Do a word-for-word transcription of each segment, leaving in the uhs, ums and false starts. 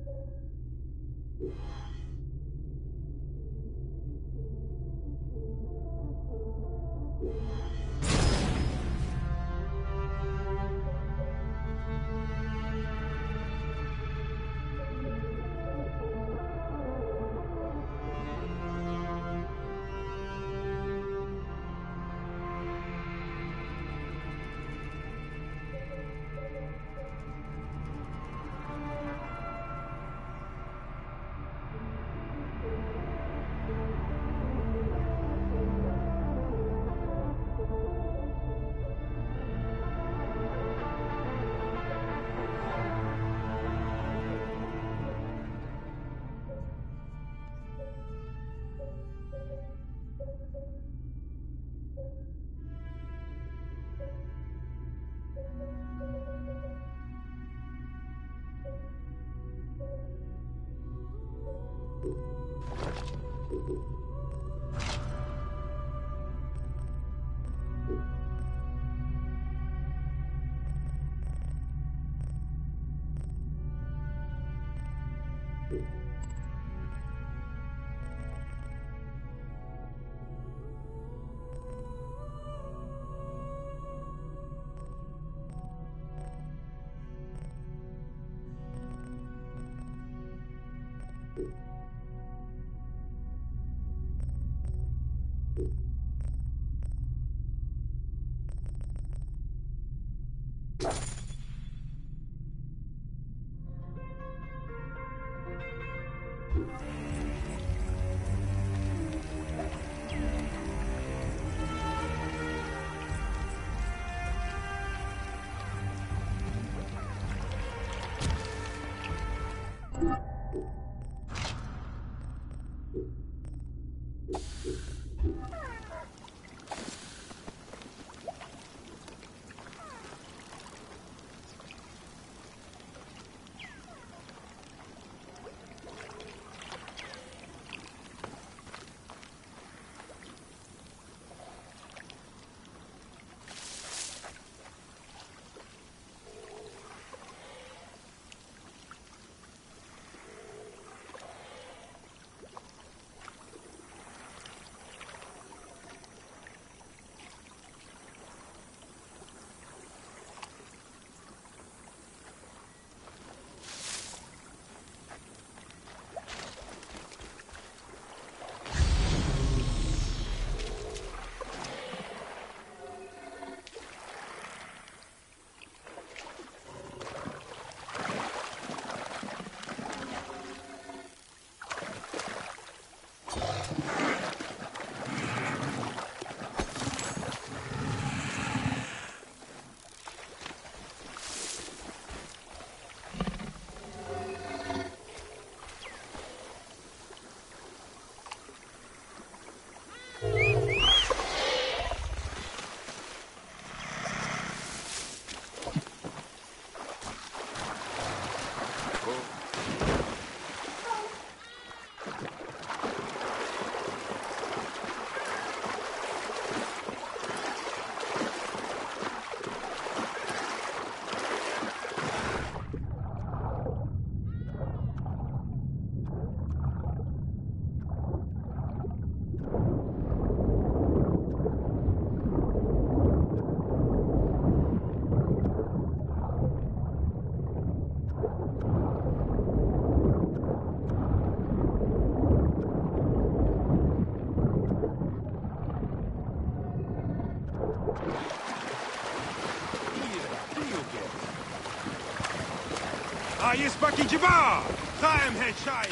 يسبك جبار قائم هالشاي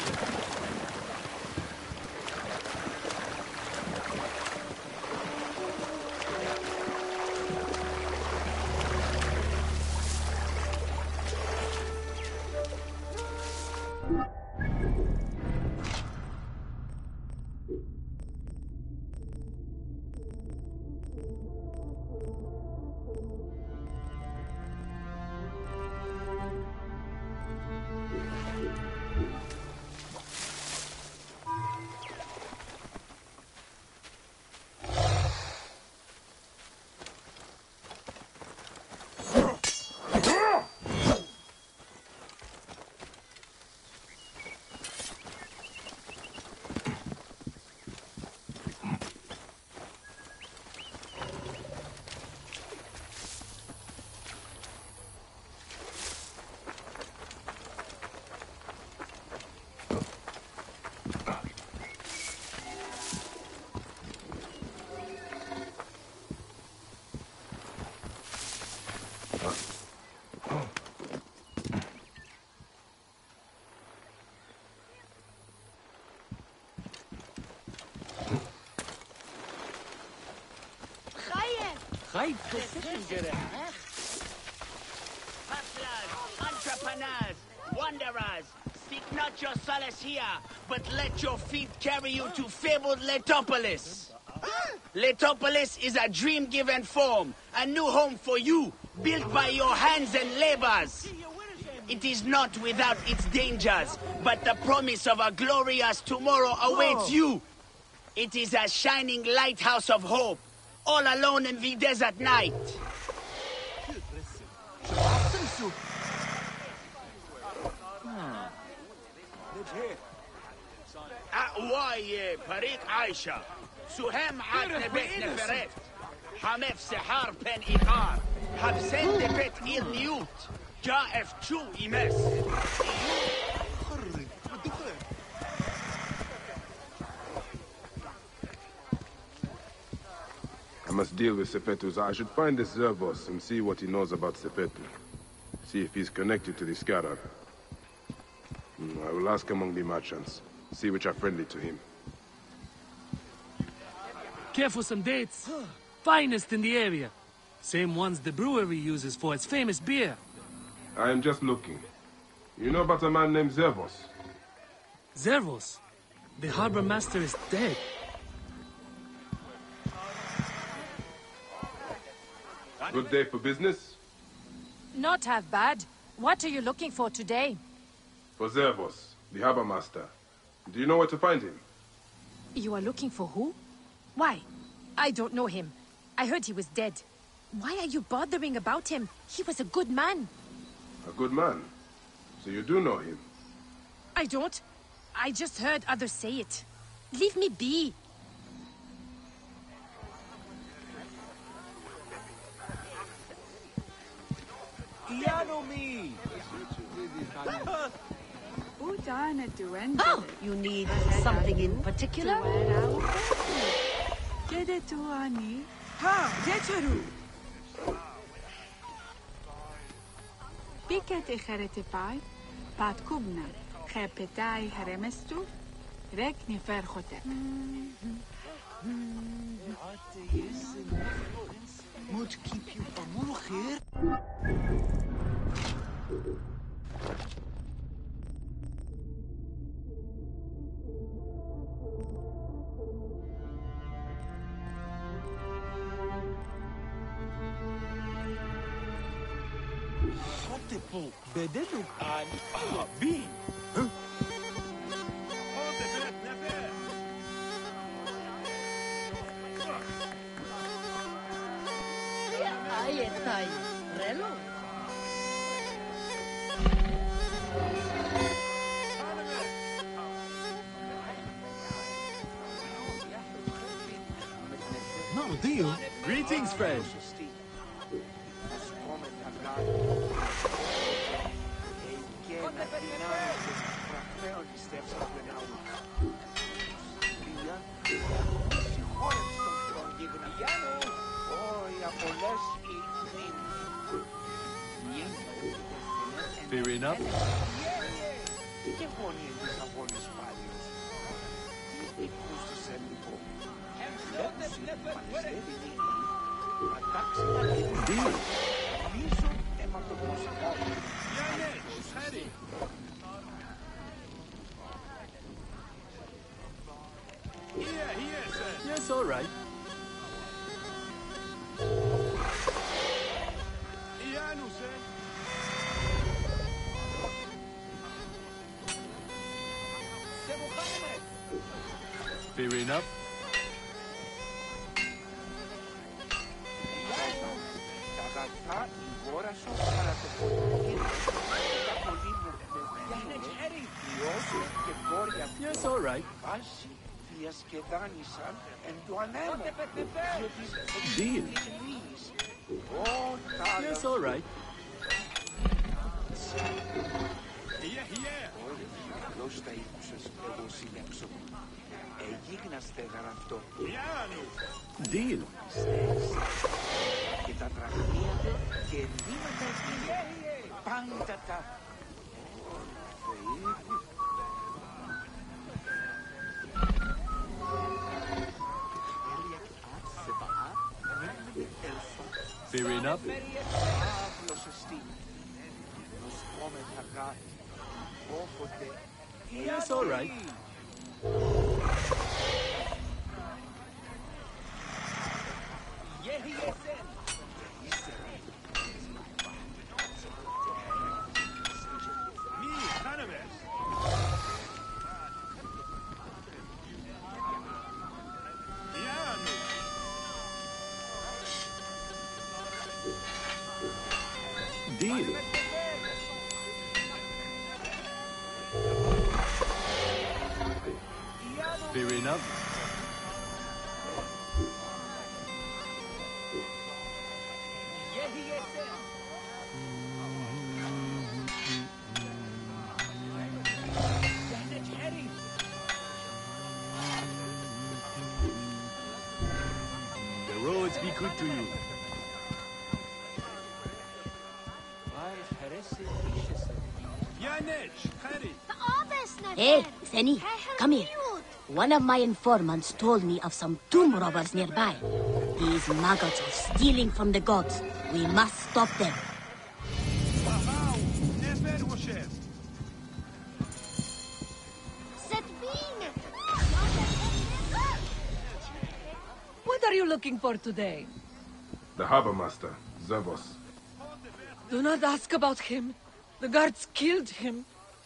Entrepreneurs, wanderers, seek not your solace here, but let your feet carry you to fabled Letopolis. Letopolis is a dream-given form, a new home for you, built by your hands and labors. It is not without its dangers, but the promise of a glorious tomorrow awaits you. It is a shining lighthouse of hope, all alone in the desert night. أقواي فريق عايشة سهم عاد نبت نفرت حمف سحار بين إيقار حبسين دبت إيل نيوت جائف شو إيمس I must deal with Sepetu's. I should find this Zervos and see what he knows about Sepetu. See if he's connected to the Scarab. I will ask among the merchants. See which are friendly to him. Care for some dates. Finest in the area. Same ones the brewery uses for its famous beer. I am just looking. You know about a man named Zervos? Zervos? The harbor master is dead. Good day for business? Not half bad. What are you looking for today? For Zervos, the harbor master. Do you know where to find him? You are looking for who? Why? I don't know him. I heard he was dead. Why are you bothering about him? He was a good man. A good man? So you do know him? I don't. I just heard others say it. Leave me be. Oh, you need something in particular? Pikete heretify, pat kubna, hepetai heremestu, rekni verhote. Moet keep you from here. بدلوا عن أهابين Ay, está ahí. Relo. No deal. Greetings, friend. Fair enough. Deal. Yes, all right. Fair enough. Yes, all right. Deal. Yes, all right. Deal. Fair enough. Yes, all right. Deal. Fair enough. The roads be good to you. Hey, Seni, come here. One of my informants told me of some tomb robbers nearby. These maggots are stealing from the gods. We must stop them. What are you looking for today? The harbor master, Zervos. Do not ask about him. The guards killed him.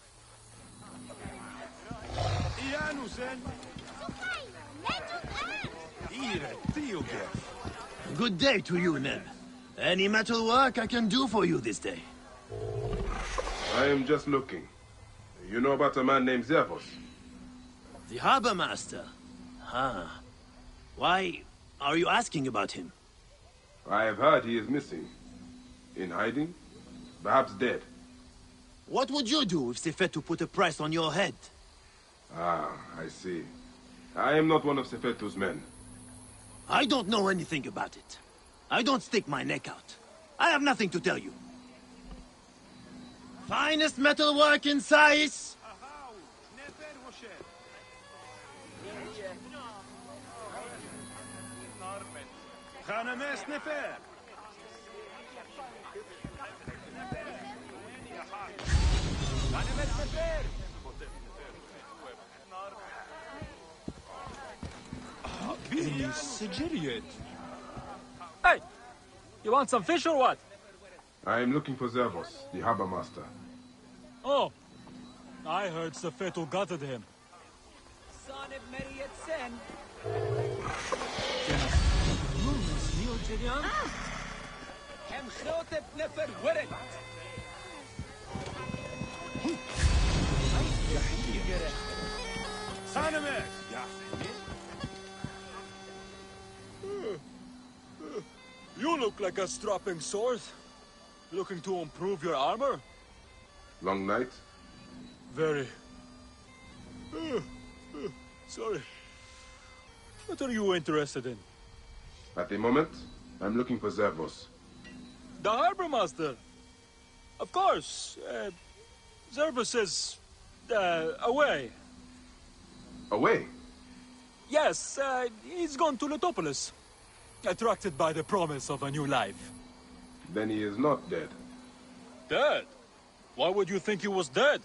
Good day to you, Ned. Any metal work I can do for you this day? I am just looking. You know about a man named Zervos? The harbor master? Huh. Why are you asking about him? I have heard he is missing. In hiding? Perhaps dead. What would you do if Sefetu put a price on your head? Ah, I see. I am not one of Sefetu's men. I don't know anything about it. I don't stick my neck out. I have nothing to tell you. Finest metalwork in Sais. Hey! You want some fish or what? I am looking for Zervos, the harbor master. Oh, I heard Sefetu gutted him. You look like a strapping sword. Looking to improve your armor? Long night? Very. Uh, uh, sorry. What are you interested in? At the moment, I'm looking for Zervos. The harbor master. Of course. Uh, Zervos is uh, away. Away? Yes, uh, he's gone to Letopolis. Attracted by the promise of a new life. Then he is not dead. Dead? Why would you think he was dead?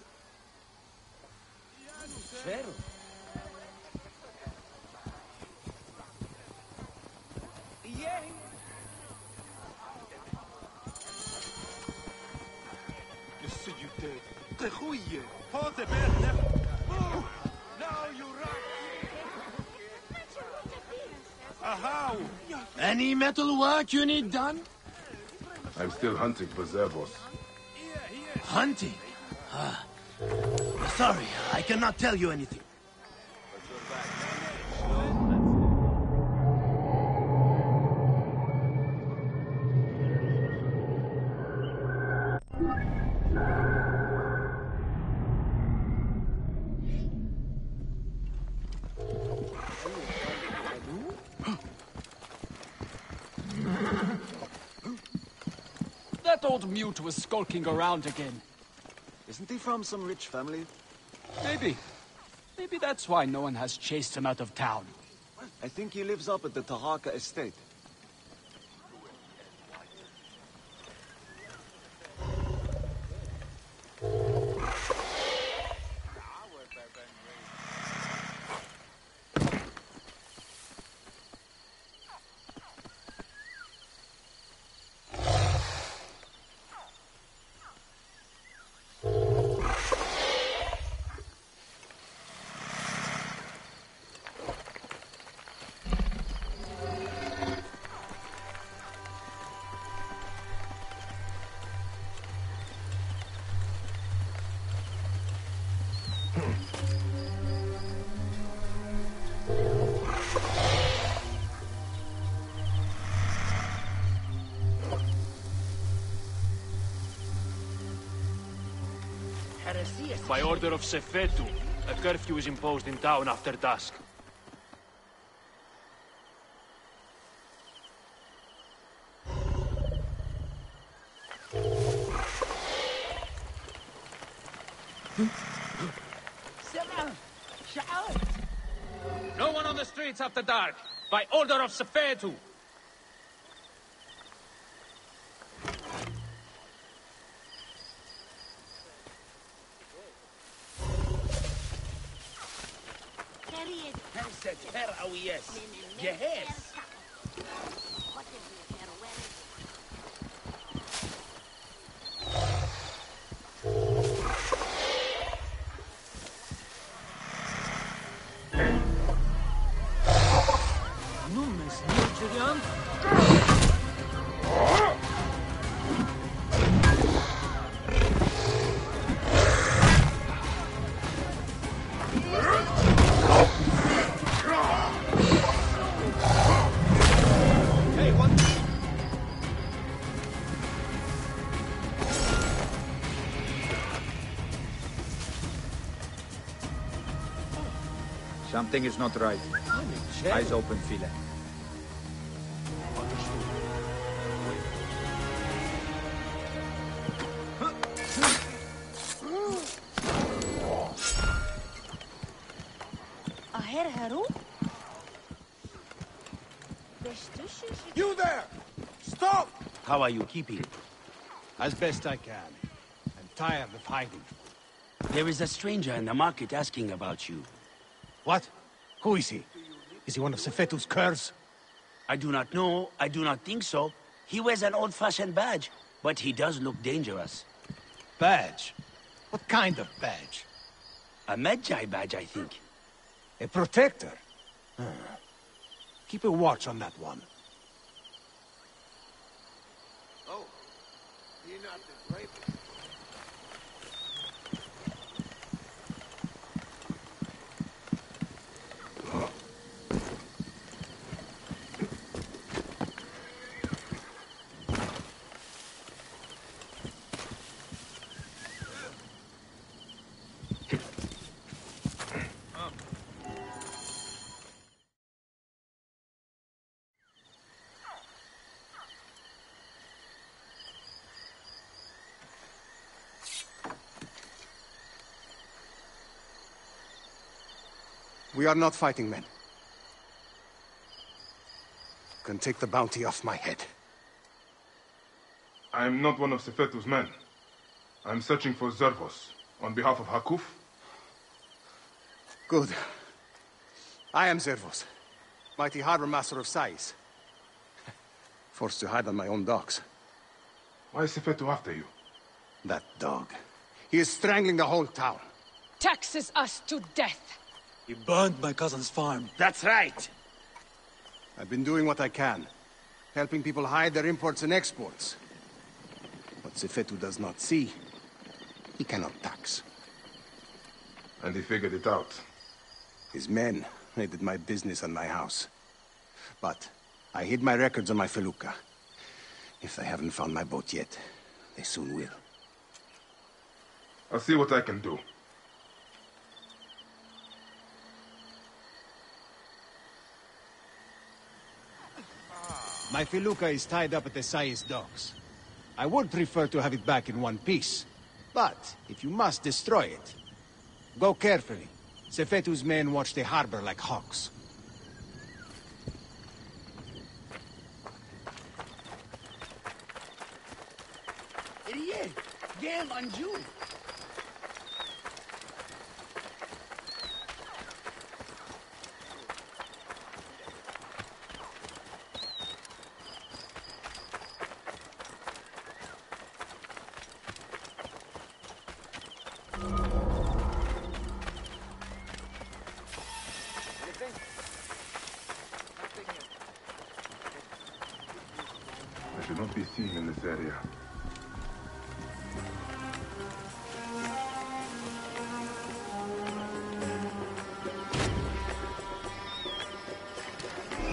Any metal work you need done? I'm still hunting for Zervos. Hunting? Ah. Sorry, I cannot tell you anything. That old mute was skulking around again. Isn't he from some rich family? Maybe. Maybe that's why no one has chased him out of town. I think he lives up at the Taraka estate. By order of Sefetu, a curfew is imposed in town after dusk. No one on the streets after dark, by order of Sefetu. Something is not right. Eyes open, Phila. You there! Stop! How are you keeping? As best I can. I'm tired of hiding. There is a stranger in the market asking about you. What? Who is he? Is he one of Sefetu's curs? I do not know. I do not think so. He wears an old-fashioned badge, but he does look dangerous. Badge? What kind of badge? A Magi badge, I think. A protector? Huh. Keep a watch on that one. Oh, you're not the rapist. We are not fighting men. You can take the bounty off my head. I am not one of Sefetu's men. I am searching for Zervos, on behalf of Hakuf. Good. I am Zervos, mighty harbor master of Sais. Forced to hide on my own docks. Why is Sefetu after you? That dog. He is strangling the whole town. Taxes us to death. He burned my cousin's farm. That's right. I've been doing what I can, helping people hide their imports and exports. What Sefetu does not see, he cannot tax. And he figured it out. His men raided my business and my house. But I hid my records on my felucca. If they haven't found my boat yet, they soon will. I'll see what I can do. My felucca is tied up at the Sais docks. I would prefer to have it back in one piece. But, if you must destroy it, go carefully. Sefetu's men watch the harbor like hawks. Idiot! Damn on you! I should not be seen in this area.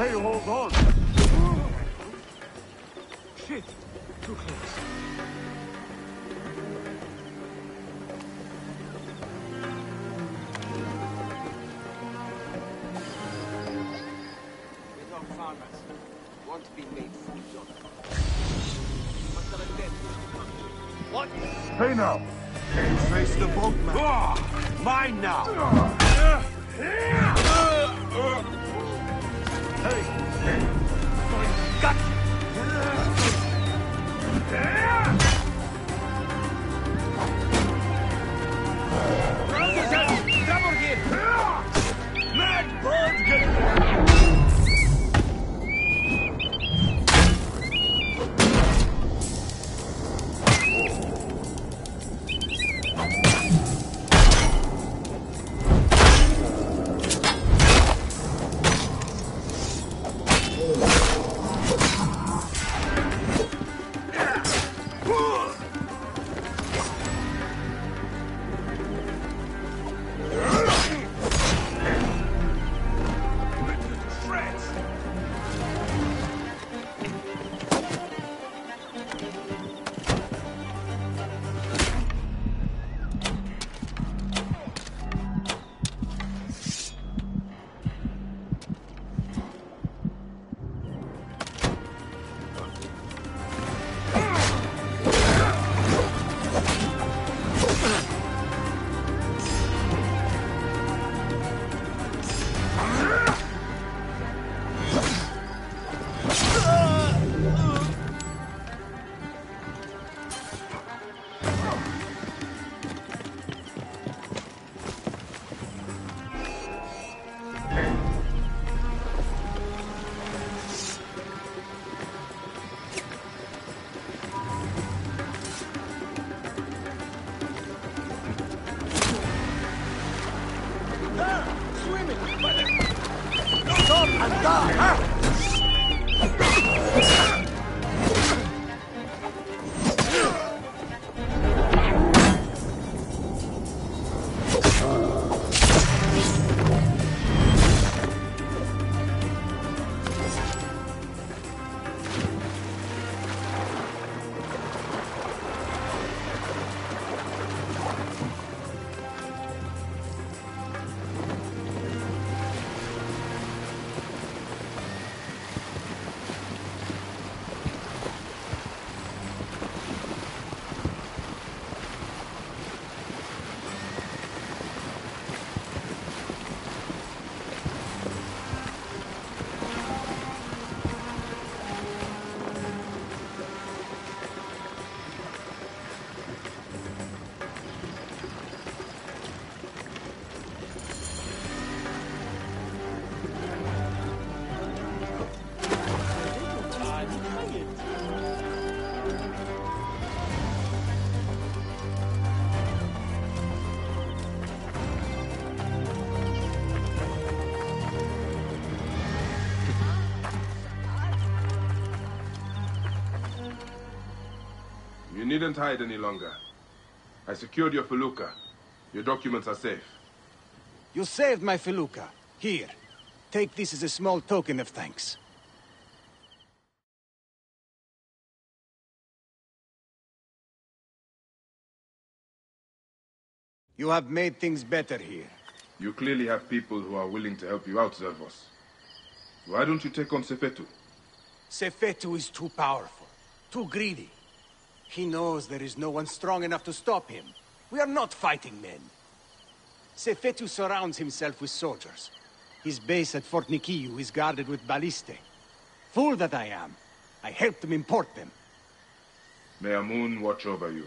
Hey, hold on! Shit! Too close. We don't farmers. Won't be made fools of. What? Hey now! Can you face the boatman? Ah, mine now! Hey! Got Double hit! Mad bird get You needn't hide any longer. I secured your felucca. Your documents are safe. You saved my felucca. Here. Take this as a small token of thanks. You have made things better here. You clearly have people who are willing to help you out, Zervos. Why don't you take on Sefetu? Sefetu is too powerful, too greedy. He knows there is no one strong enough to stop him. We are not fighting men. Sefetu surrounds himself with soldiers. His base at Fort Nikiu is guarded with ballistae. Fool that I am. I helped him import them. May Amun watch over you.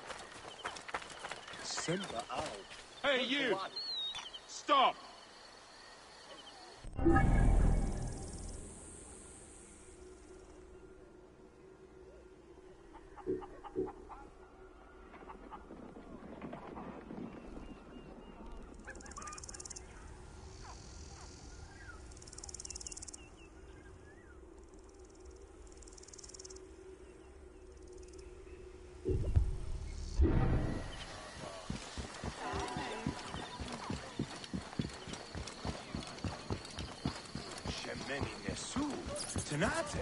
Hey, you! Stop! Gnade.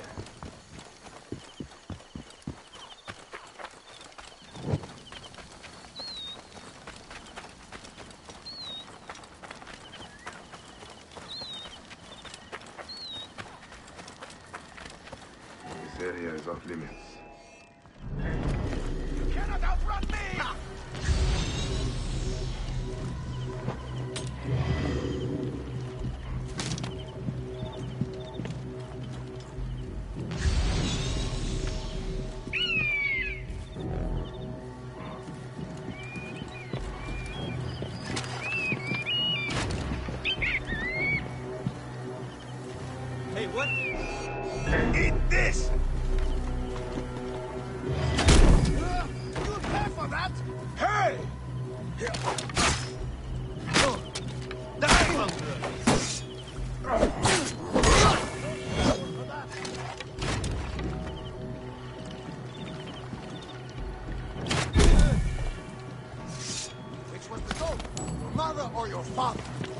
This area is off limits. You cannot outrun me! Hey, what? Eat this! You pay for that? Hey! Which was the goal? Your mother or your father?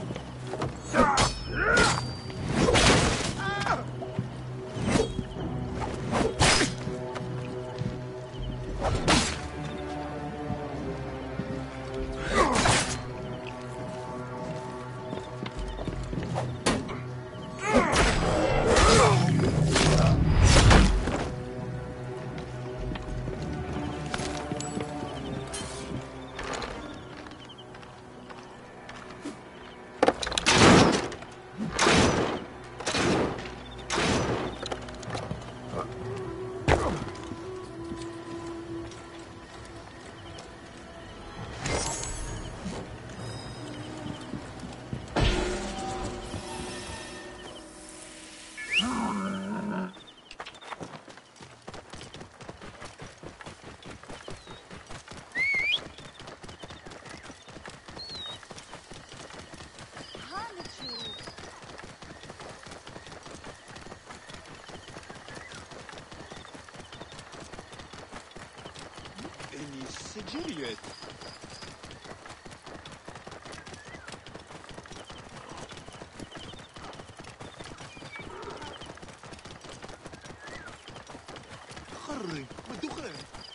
Idiot. خري بدخل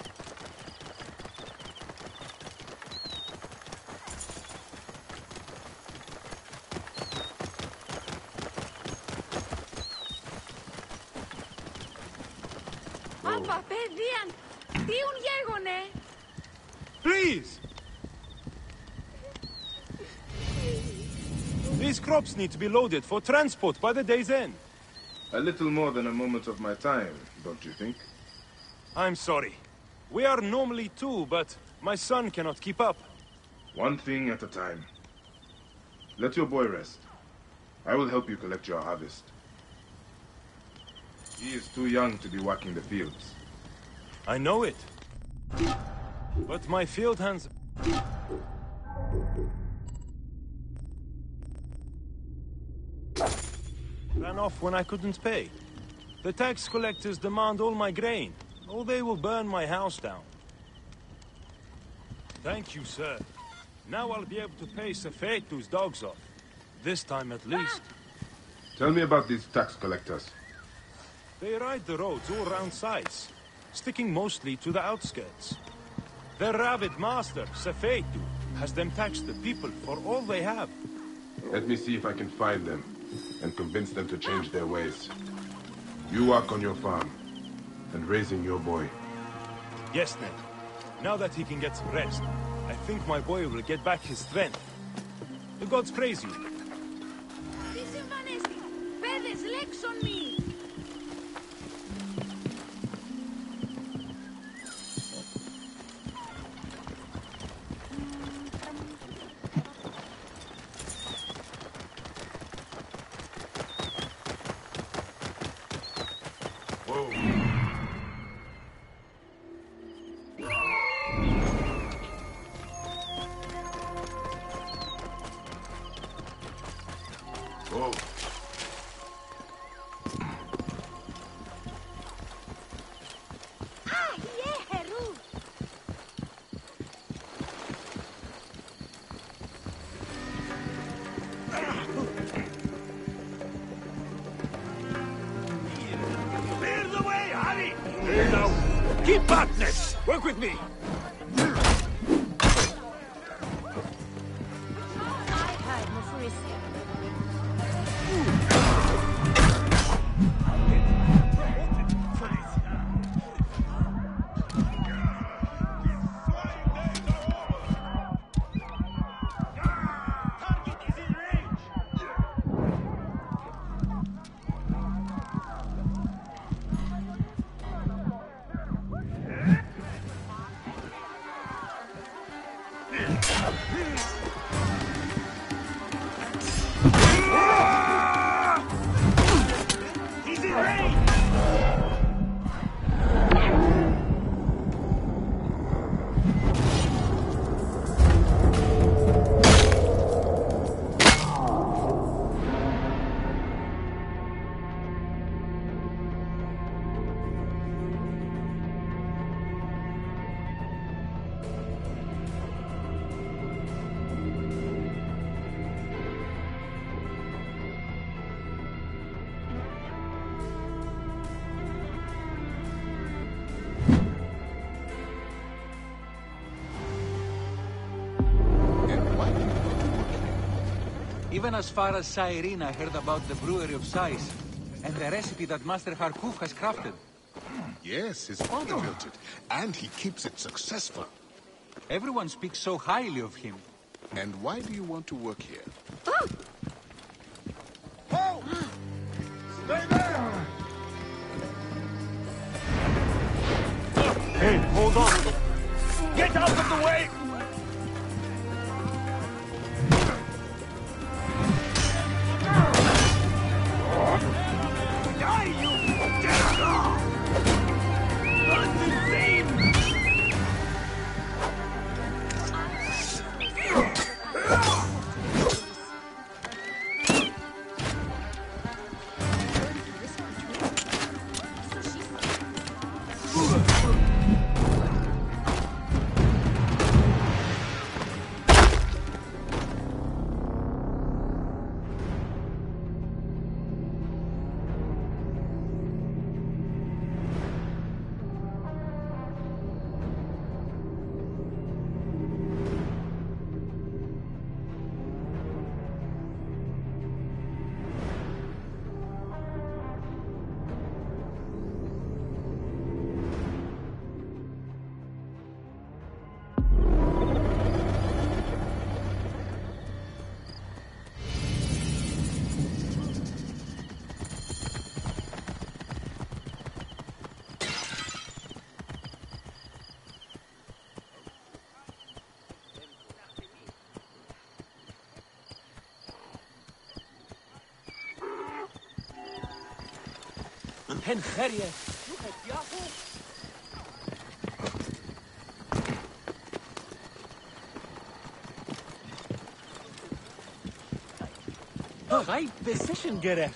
Απα, παιδίαν! Τίουν γέγονε! Please! These crops need to be loaded for transport by the day's end. A little more than a moment of my time, don't you think? I'm sorry. We are normally two, but my son cannot keep up. One thing at a time. Let your boy rest. I will help you collect your harvest. He is too young to be working the fields. I know it. But my field hands... ran off when I couldn't pay. The tax collectors demand all my grain, or they will burn my house down. Thank you, sir. Now I'll be able to pay Sefetu's dogs off. This time at least. Tell me about these tax collectors. They ride the roads all round sides, sticking mostly to the outskirts. Their rabid master, Sefetu, has them tax the people for all they have. Let me see if I can find them and convince them to change their ways. You work on your farm and raising your boy. Yes, Ned. Now that he can get some rest, I think my boy will get back his strength. The gods praise you. Τι συμβανέστη! Παιδες, λέξον μη! fatness! Work with me! I heard Mufurisia. Even as far as Cyrene, I heard about the brewery of Sais, and the recipe that Master Harkuf has crafted. Yes, his father built it, and he keeps it successful. Everyone speaks so highly of him. And why do you want to work here? Oh! Stay there! Hey, hold on! Get out of the way! Hen Gerje. Right decision, gerecht.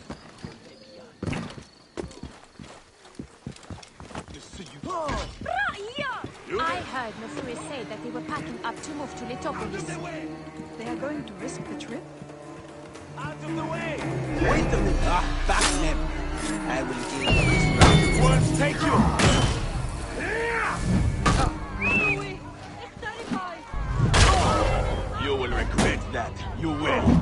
I heard Mufuri say that they were packing up to move to Letopolis. They are going to risk the trip? Out of the way! Wait a minute. Ah, back them. I will deal with this round. Words take you! You will regret that. You will.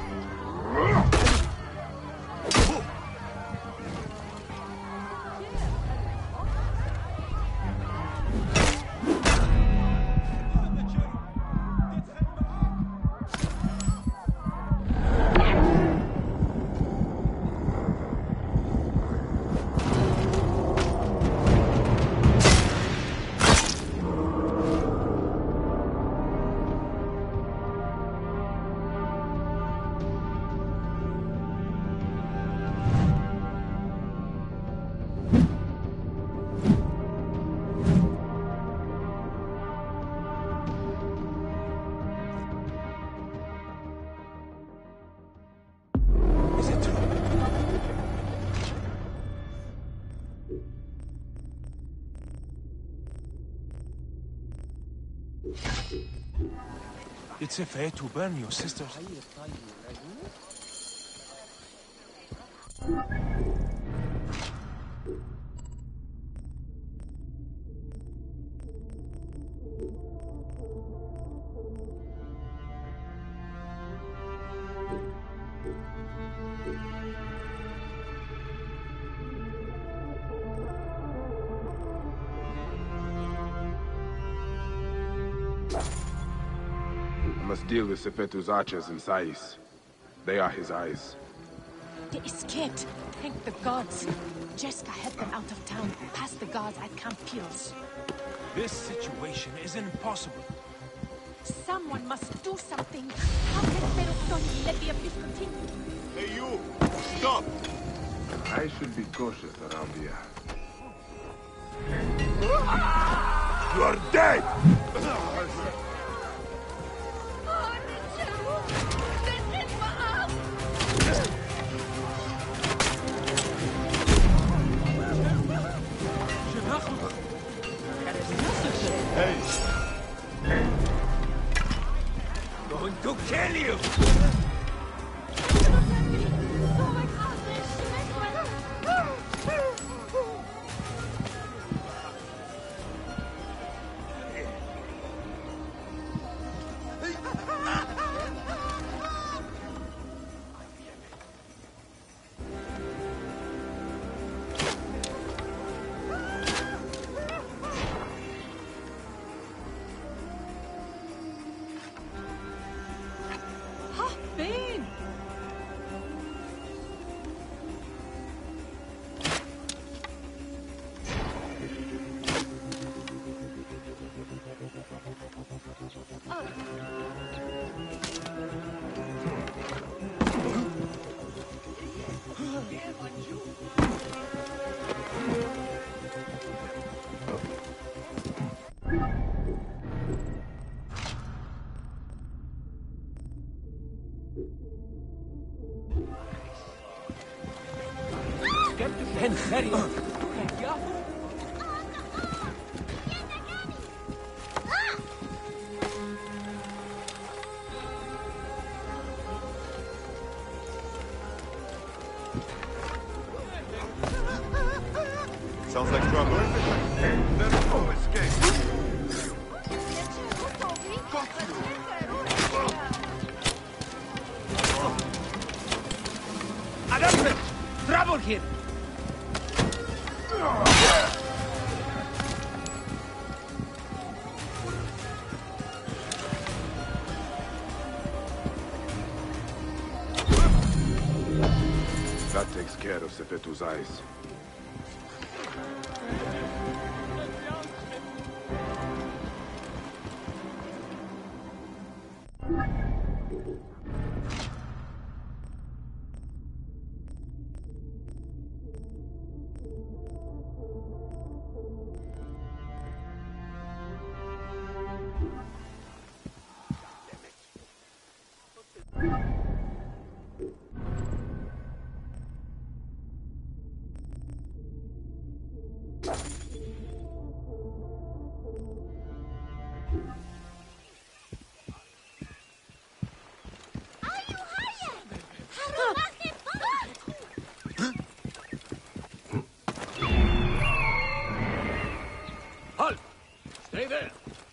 It's a fair to burn your sisters. I must deal with Sefetu's archers in Sais. They are his eyes. They escaped. Thank the gods. Jessica had them out of town, past the guards at Camp Pios. This situation is impossible. Someone must do something. How can Perustoni let the abyss continue? Hey, you! Stop! I should be cautious around here. You are dead! Hey! Going to kill you! En serio? Sounds like trouble. There's no escape. Adamant! Trouble here! That takes care of Sefetu's eyes. Halt! Stay there!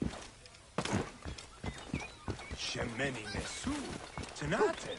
Shemeni Nesu, Tanaten.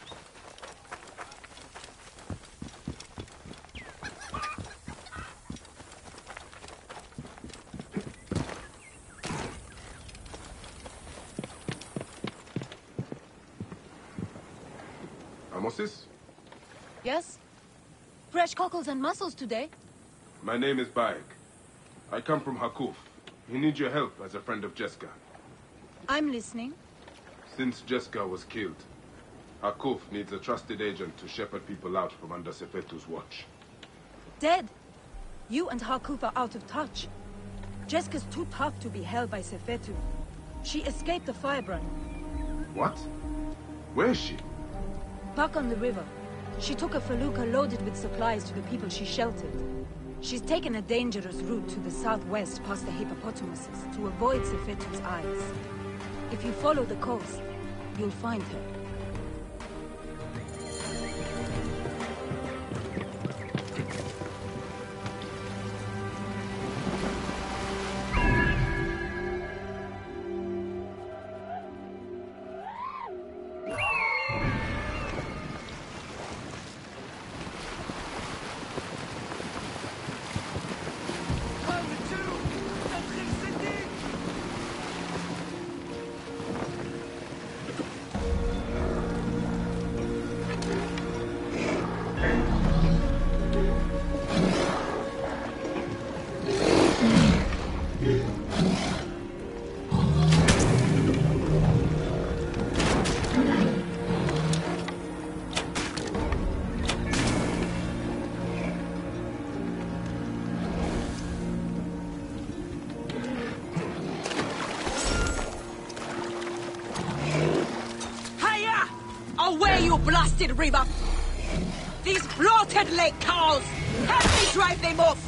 Amosis? Yes? Fresh cockles and mussels today. My name is Baek. I come from Hakuf. He needs your help as a friend of Jessica. I'm listening. Since Jessica was killed, Hakuf needs a trusted agent to shepherd people out from under Sefetu's watch. Dead. You and Hakuf are out of touch. Jessica's too tough to be held by Sefetu. She escaped the firebrand. What? Where is she? Back on the river. She took a felucca loaded with supplies to the people she sheltered. She's taken a dangerous route to the southwest past the hippopotamuses to avoid Sefetu's eyes. If you follow the coast, you'll find her. blasted river! These bloated lake cows! Help me drive them off!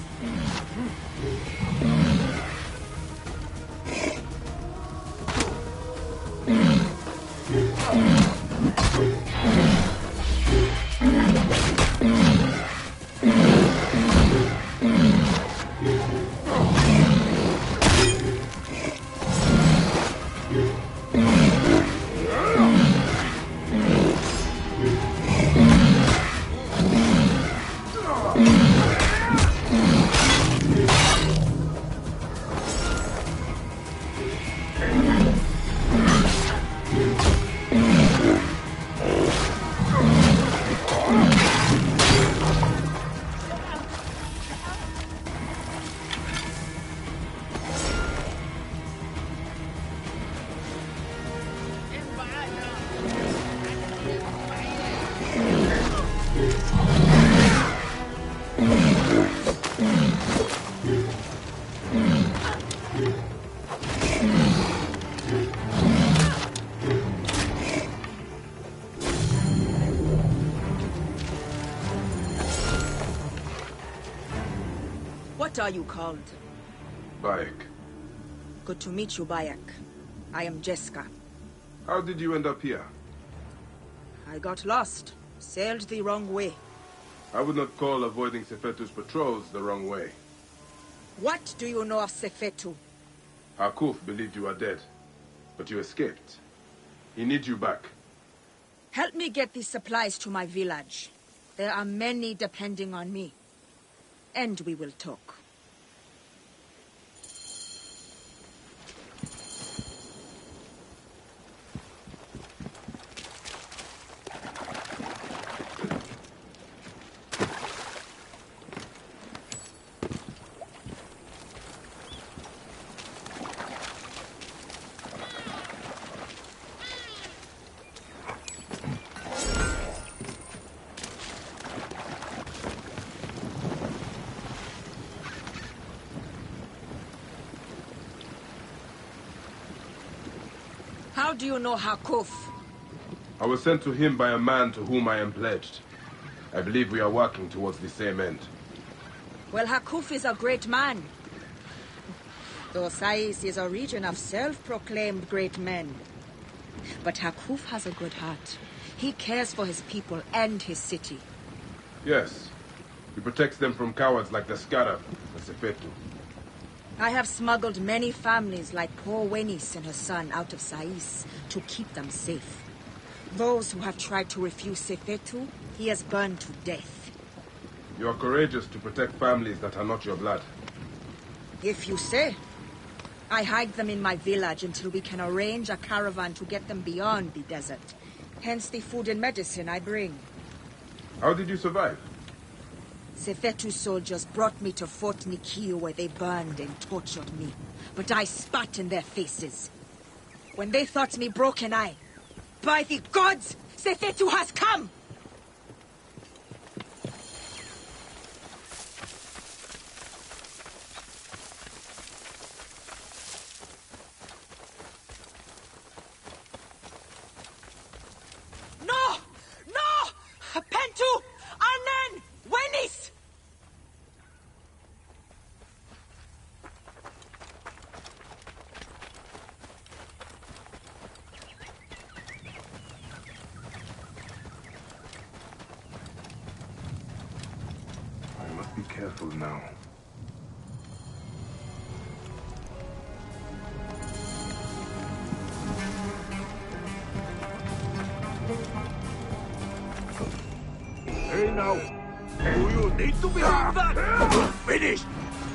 What are you called? Bayek. Good to meet you, Bayek. I am Jeska. How did you end up here? I got lost. Sailed the wrong way. I would not call avoiding Sefetu's patrols the wrong way. What do you know of Sefetu? Harkuf believed you are dead, but you escaped. He needs you back. Help me get these supplies to my village. There are many depending on me. And we will talk. How do you know Harkuf? I was sent to him by a man to whom I am pledged. I believe we are working towards the same end. Well, Harkuf is a great man. Though Sais is a region of self-proclaimed great men. But Harkuf has a good heart. He cares for his people and his city. Yes. He protects them from cowards like the Scarab, the Sefetu. I have smuggled many families like poor Wenis and her son out of Sais to keep them safe. Those who have tried to refuse Sefetu, he has burned to death. You are courageous to protect families that are not your blood. If you say. I hide them in my village until we can arrange a caravan to get them beyond the desert. Hence the food and medicine I bring. How did you survive? Sefetu soldiers brought me to Fort Nikio where they burned and tortured me. But I spat in their faces. When they thought me broken, I... By the gods! Sefetu has come! No! No! Pentu! Anan! Wenis! I must be careful now. Hey now! Do you need to be doing that? Finished!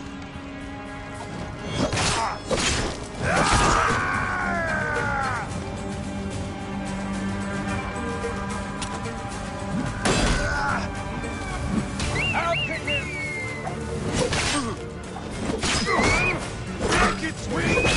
I'll pick him! Make it sweet!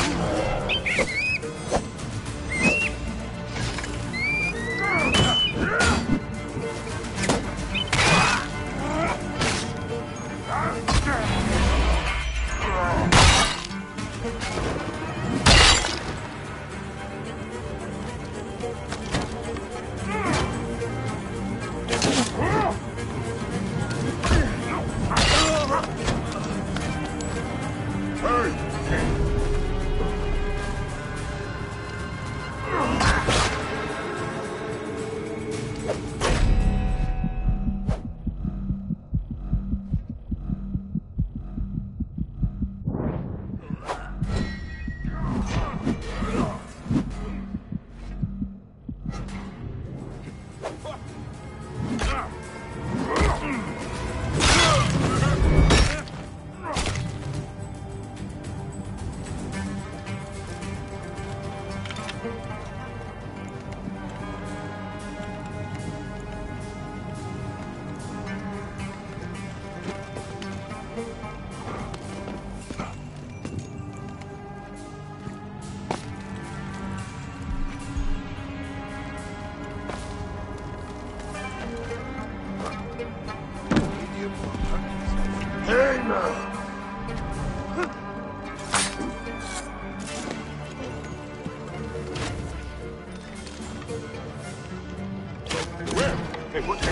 Stay put.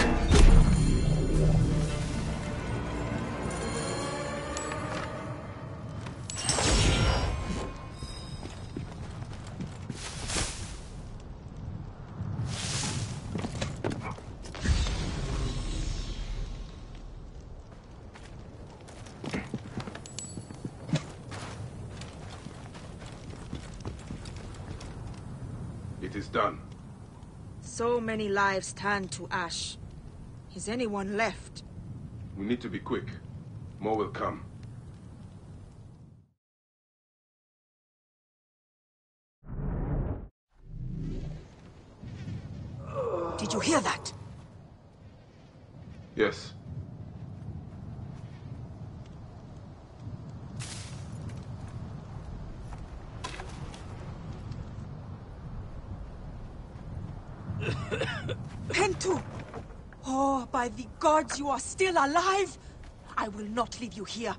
It is done. So many lives turned to ash. Is anyone left? We need to be quick. More will come. Did you hear that? Yes. Pentu! Oh, by the gods, you are still alive! I will not leave you here.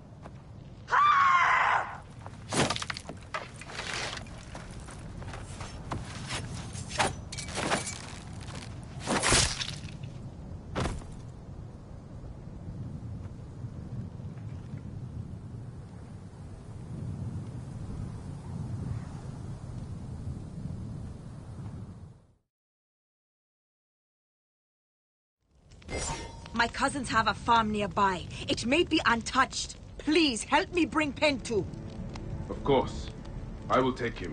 My cousins have a farm nearby. It may be untouched. Please, help me bring Pentu. Of course. I will take him.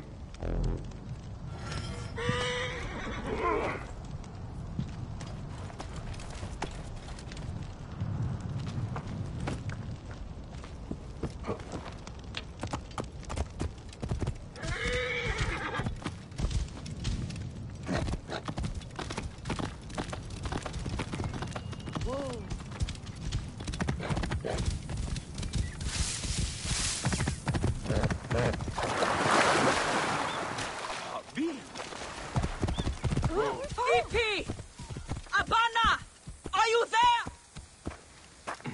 Ipi! Abana! Are you there?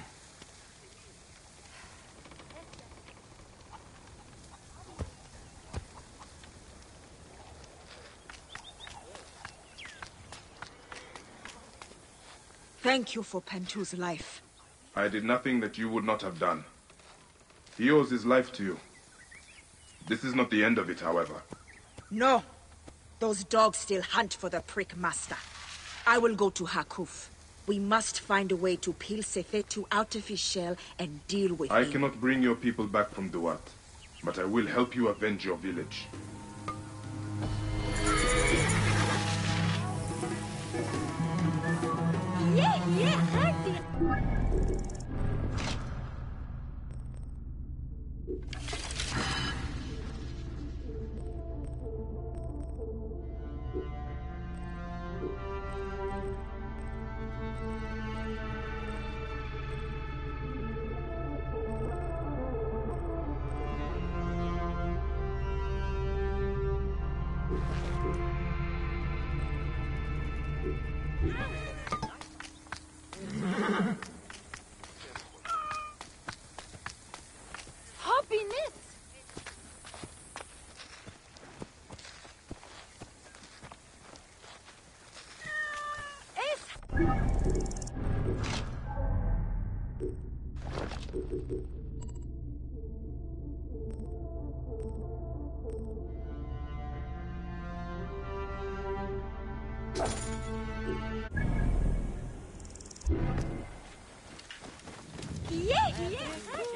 Thank you for Pentu's life. I did nothing that you would not have done. He owes his life to you. This is not the end of it, however. No. Those dogs still hunt for the prick master. I will go to Hakuf. We must find a way to peel Sefetu out of his shell and deal with I him. cannot bring your people back from Duat, but I will help you avenge your village. Yeah, yeah, hadi. Happiness. Yeah, yeah.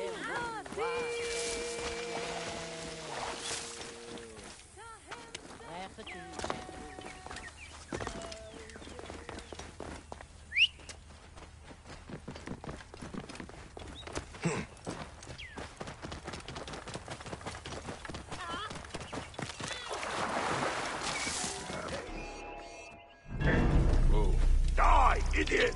Oh. Die, idiot!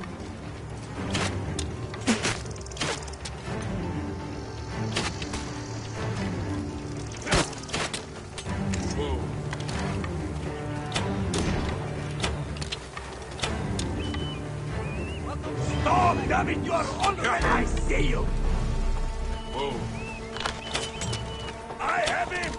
Stop, damn it! You are on the way! I see you! Whoa. I have him!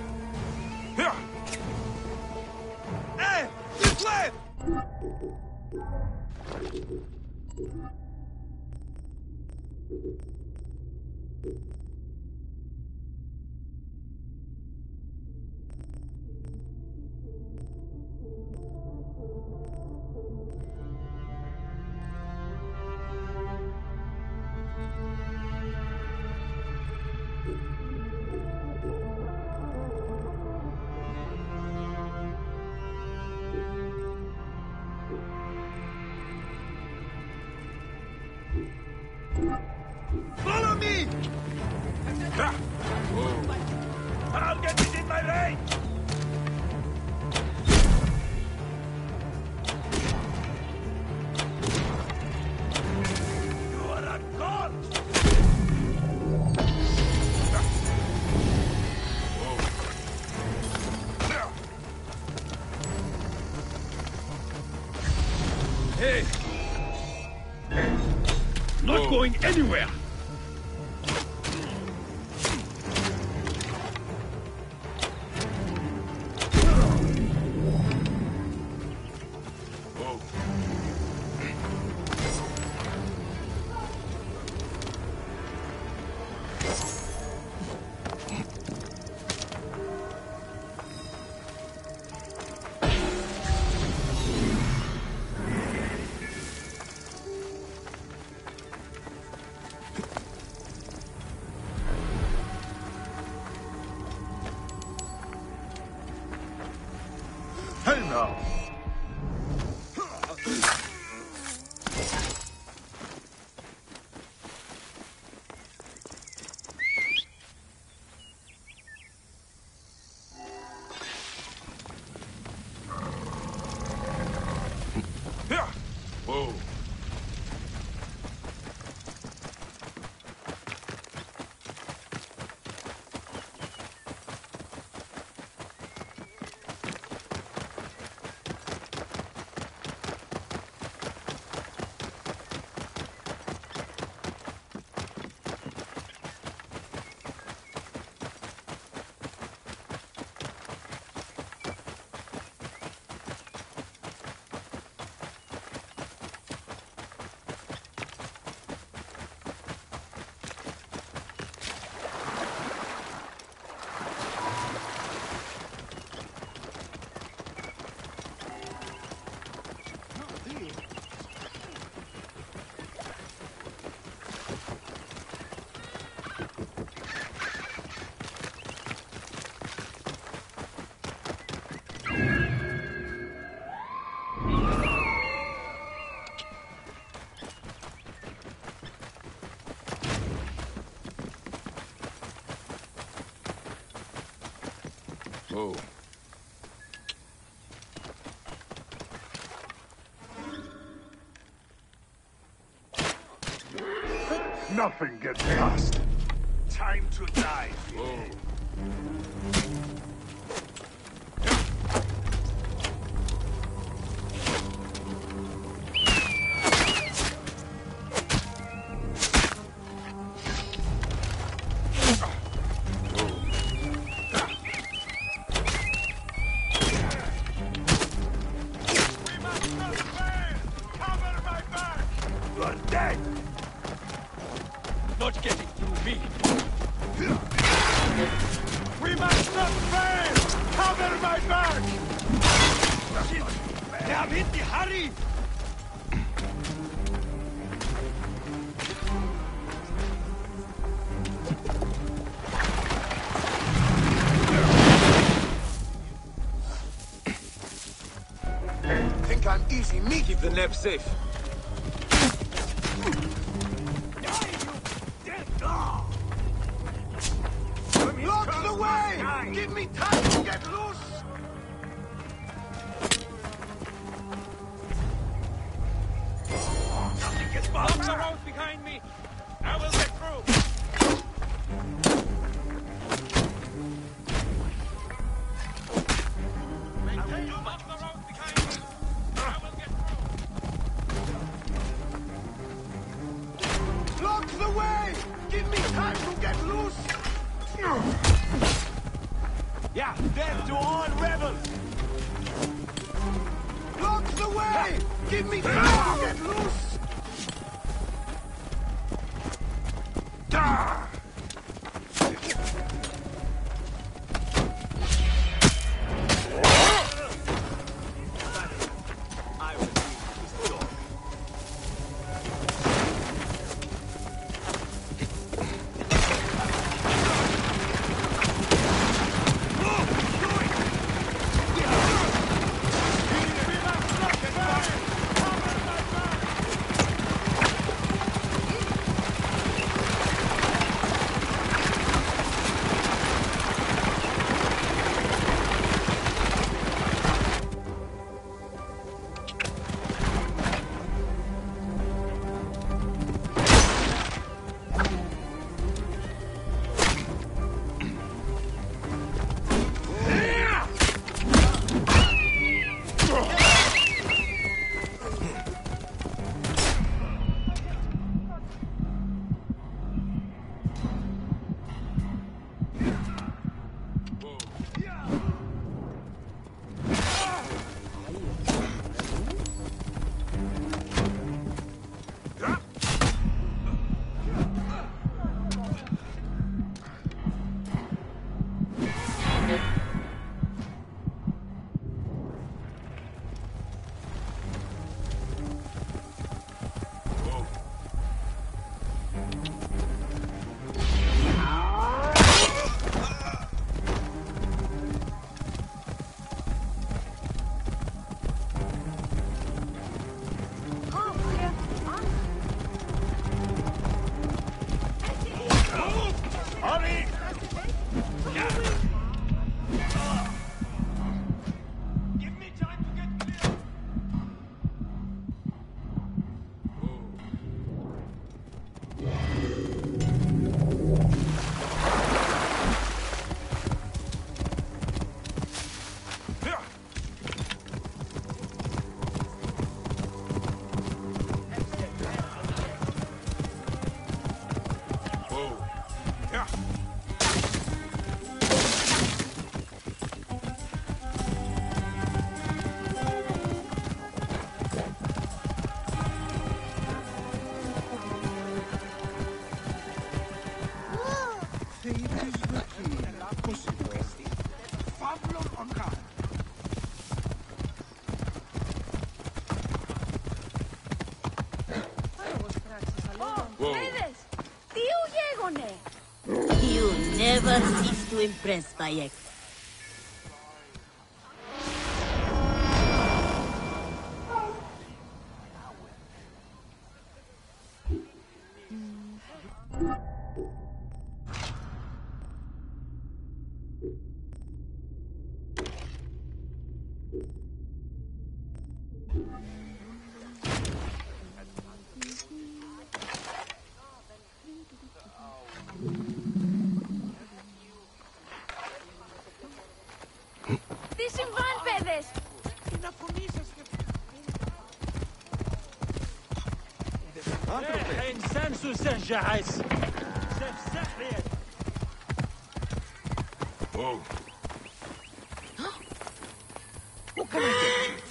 Here! Hey! This way! Follow me! I'll get it in my range! You are a god! Hey! Not going anywhere! Hey now! Whoa. Oh. Nothing gets past. Time to die. Whoa. Not getting through me. We must not fail! Cover my back! Shit! They have hit the hurry! Think I'm easy me? Keep the neb safe. Block the way! Give me time to get loose! Nothing gets by. Block the road behind me! I will get through! Maintain you block the road behind me! I will get through! Give me time to get loose! Ah! You never cease to impress, Bayek. Τι συμβάν, παιδες! إيه إنسان سوسن جاهز. سفسح Whoa. What can I get you?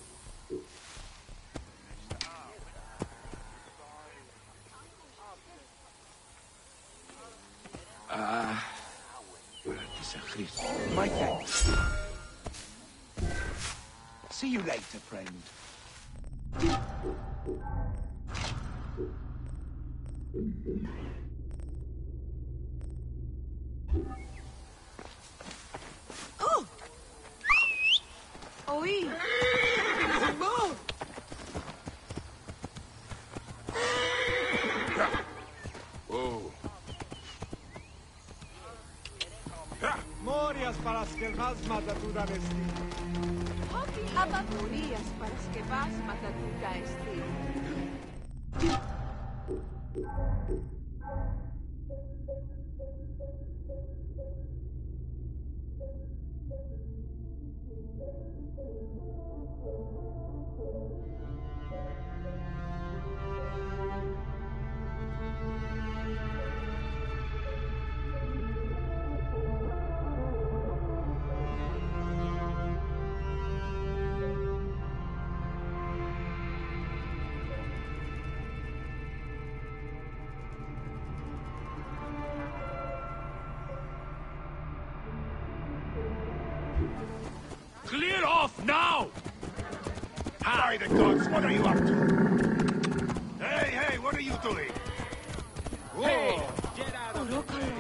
Ah, my thanks. See you later, friend. Oh! Oui! Whoa. Μόριας παρασκευάσματα τούτα εστί. Απαπορίας παρασκευάσματα τούτα εστί. Clear off now! By the gods, what are you up to? Hey, hey, what are you doing? Hey, get out of Puro the way.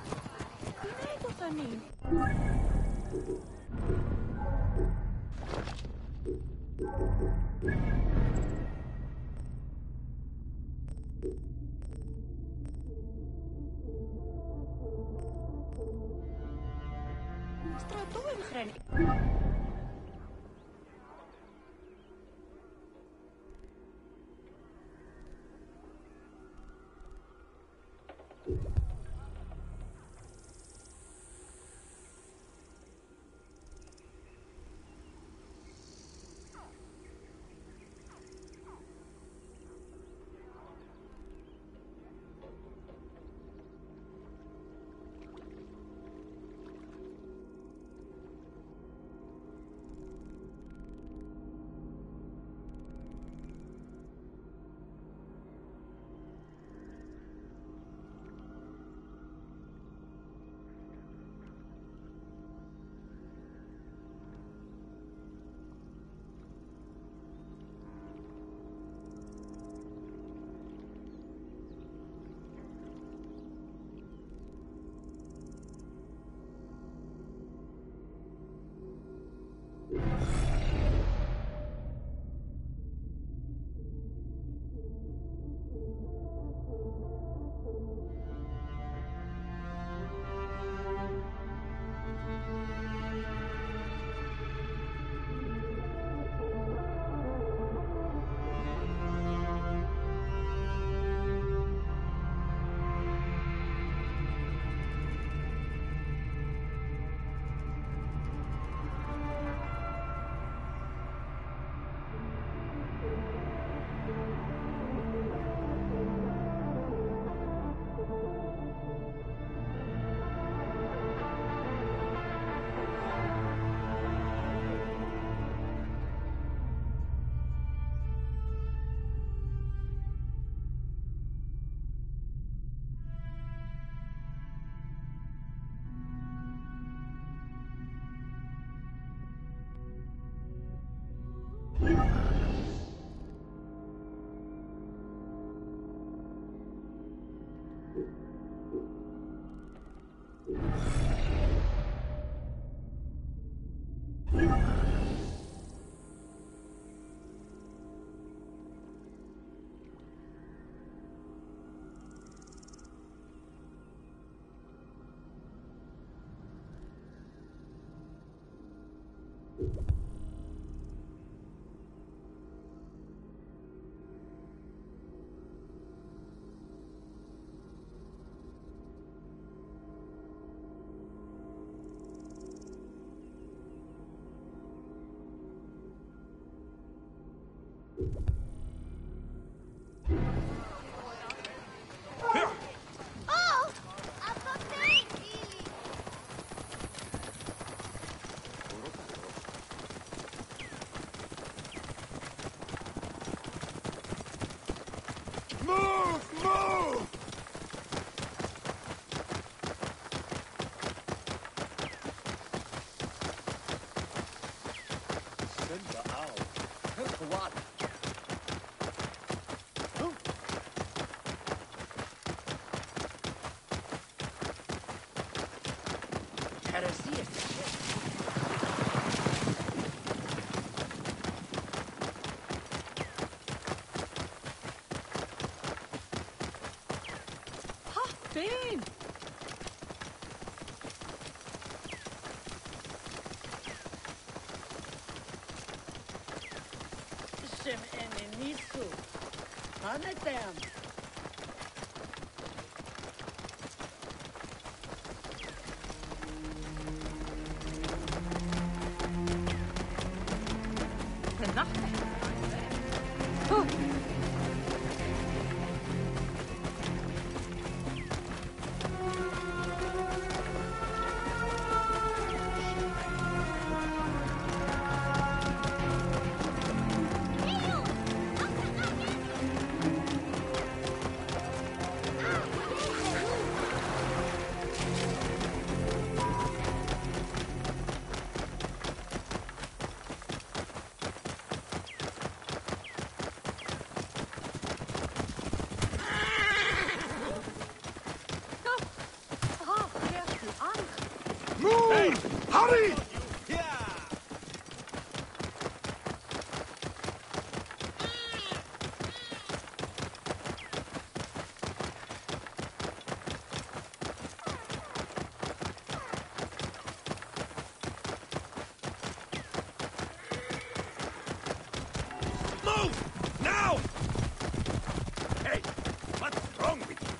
Pain! Shem enemisu. Hanetem. Hurry! Move! Now! Hey, what's wrong with you?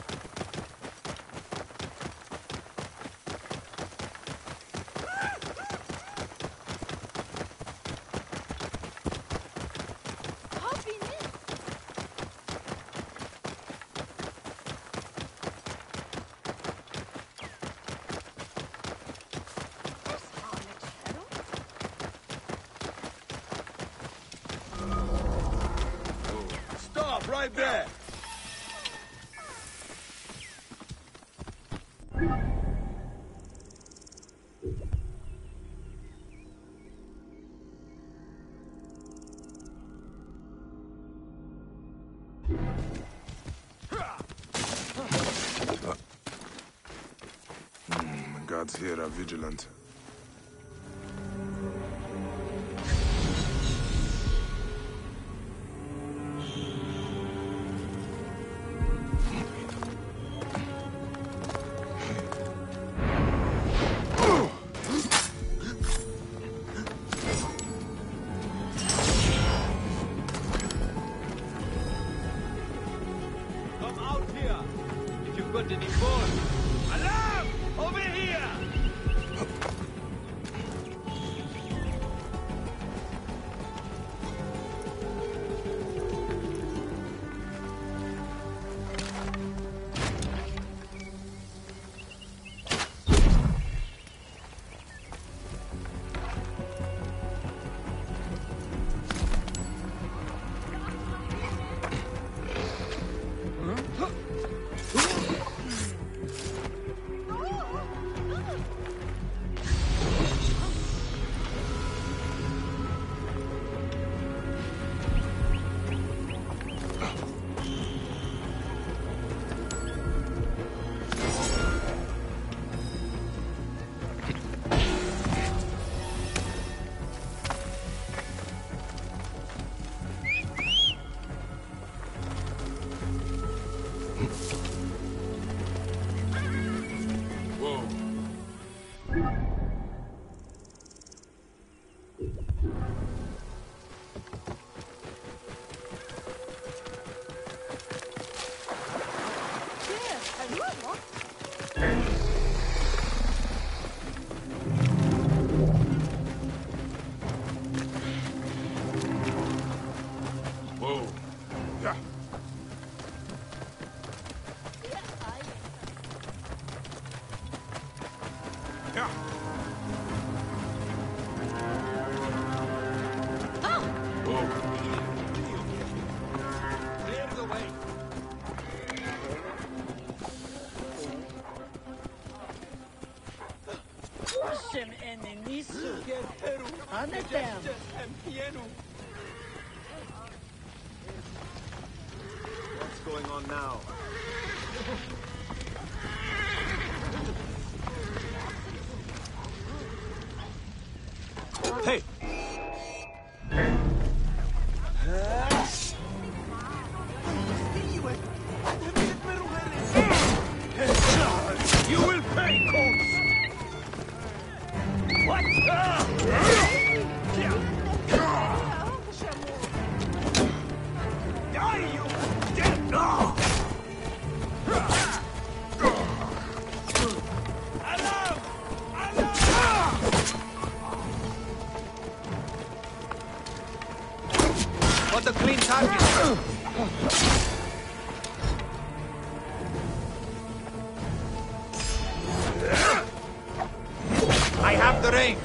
Stop right there! Mm, the gods here are vigilant. Come out here! If you've got any balls! Alarm! Over here! Whoa. Yeah. Yeah. Whoa. Clear the way! Sem enemisso. Anatem. What's going on now? Hey! You will pay, Colts! What? Die, you dead dog! Alarm! Alarm! What a clean target! I have the range!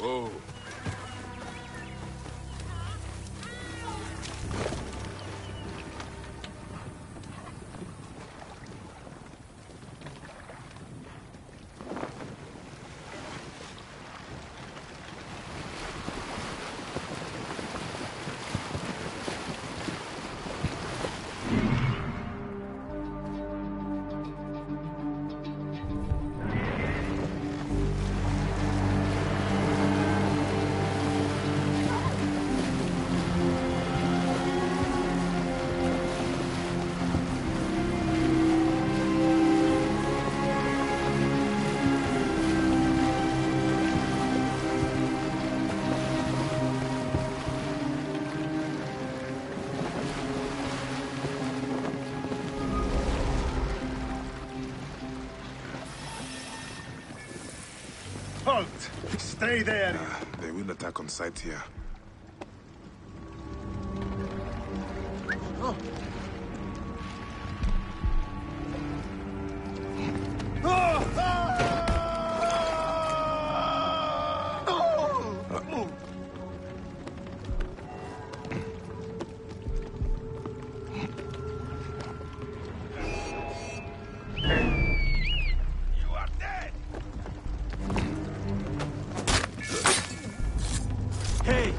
Whoa. Halt! Stay there! Uh, they will attack on sight here. Oh. Oh! Oh! You are dead! Hey!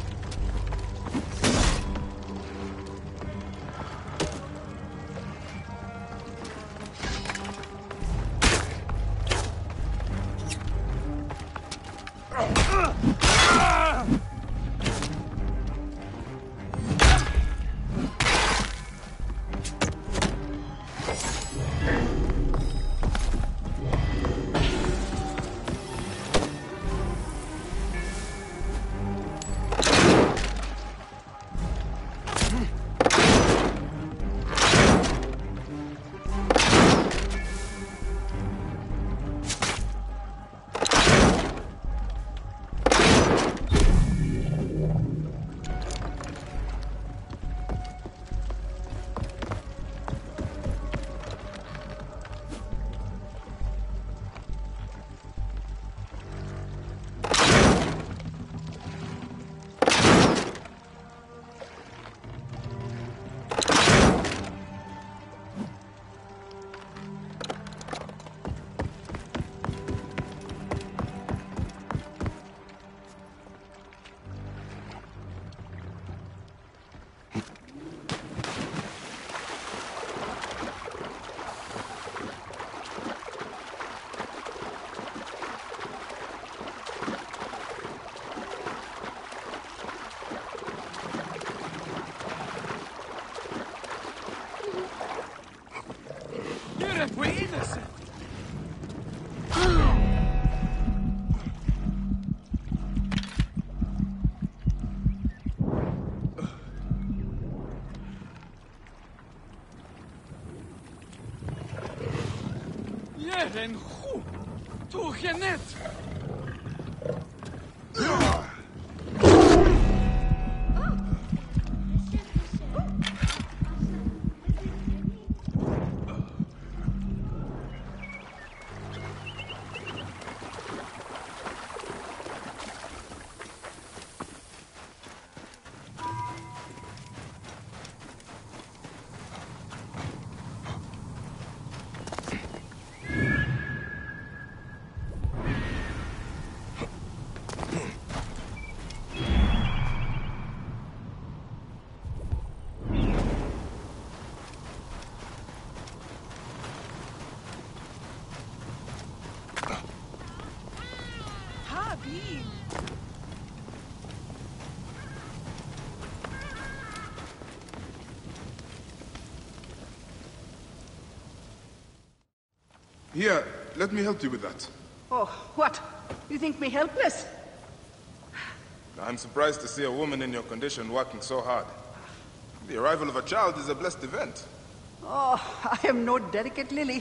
We're innocent! Jeren goed! Doe je net! Here, let me help you with that. Oh, what? You think me helpless? I'm surprised to see a woman in your condition working so hard. The arrival of a child is a blessed event. Oh, I am no delicate lily.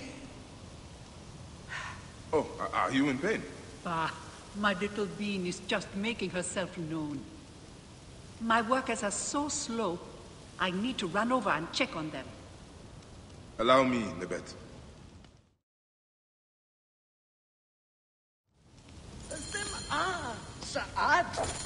Oh, are you in pain? Ah, my little bean is just making herself known. My workers are so slow, I need to run over and check on them. Allow me, Nebet. Saan?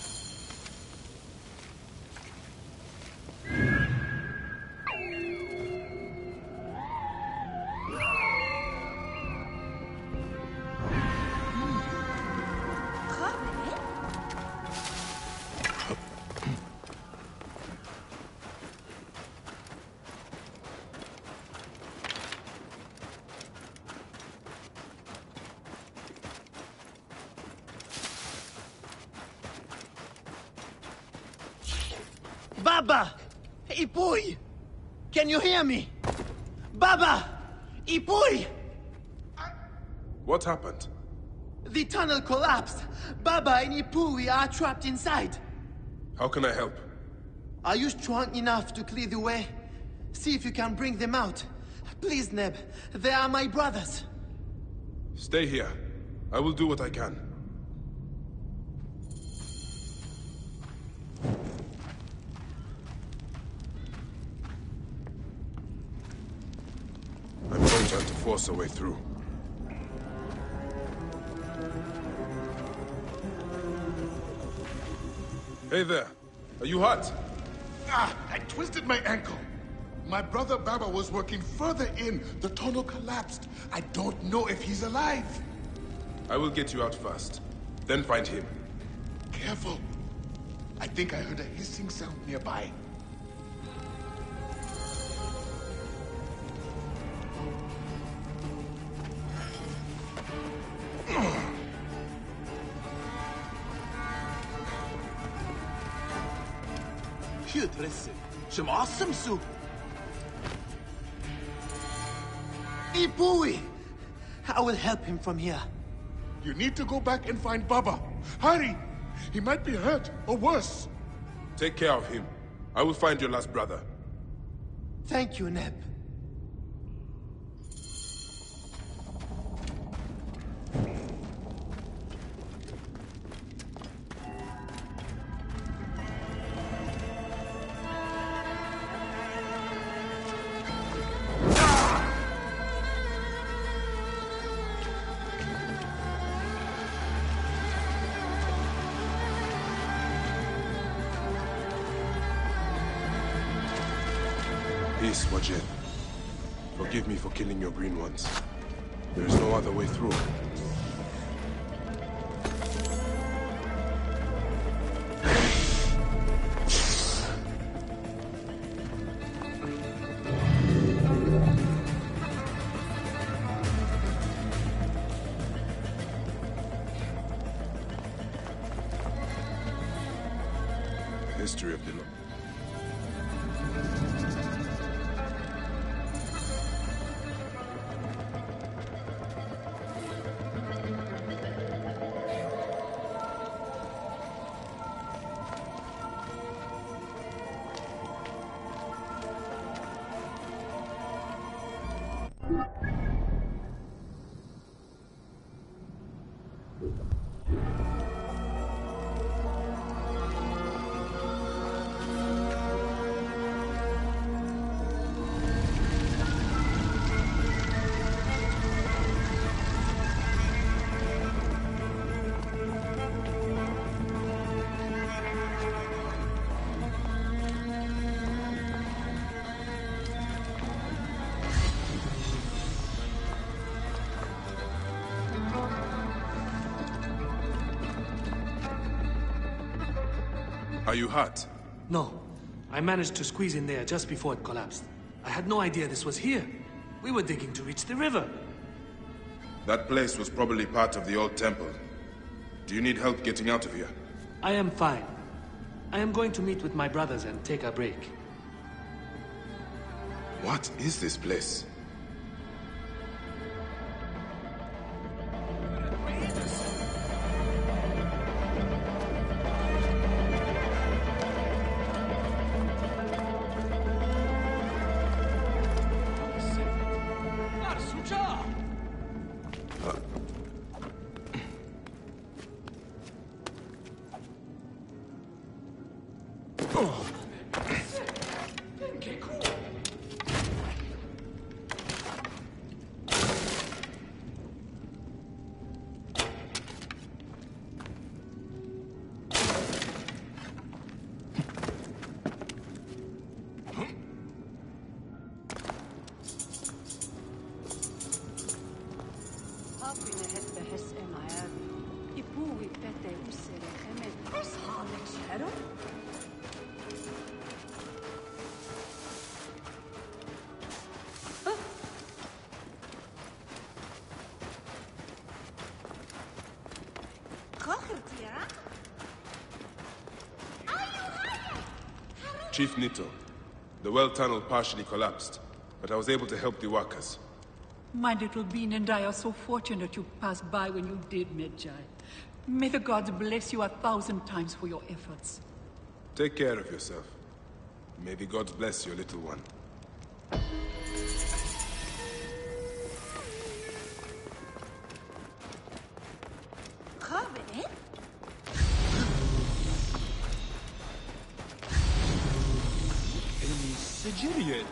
Baba! Ipuy! Can you hear me? Baba! Ipuy! What happened? The tunnel collapsed. Baba and Ipuy are trapped inside. How can I help? Are you strong enough to clear the way? See if you can bring them out. Please, Neb. They are my brothers. Stay here. I will do what I can. I'm going to have to force a way through. Hey there. Are you hurt? Ah, I twisted my ankle. My brother Baba was working further in. The tunnel collapsed. I don't know if he's alive. I will get you out first. Then find him. Careful. I think I heard a hissing sound nearby. Hüdresi. Some awesome soup. Ipuy! I will help him from here. You need to go back and find Baba. Hurry! He might be hurt, or worse. Take care of him. I will find your last brother. Thank you, Neb. Peace, Wajid. Forgive me for killing your green ones. There is no other way through. The history of the... Are you hurt? No. I managed to squeeze in there just before it collapsed. I had no idea this was here. We were digging to reach the river. That place was probably part of the old temple. Do you need help getting out of here? I am fine. I am going to meet with my brothers and take a break. What is this place? Chief Nito, the well tunnel partially collapsed, but I was able to help the workers. My little bean and I are so fortunate you passed by when you did, Medjay. May the gods bless you a thousand times for your efforts. Take care of yourself. May the gods bless your little one. Idiot!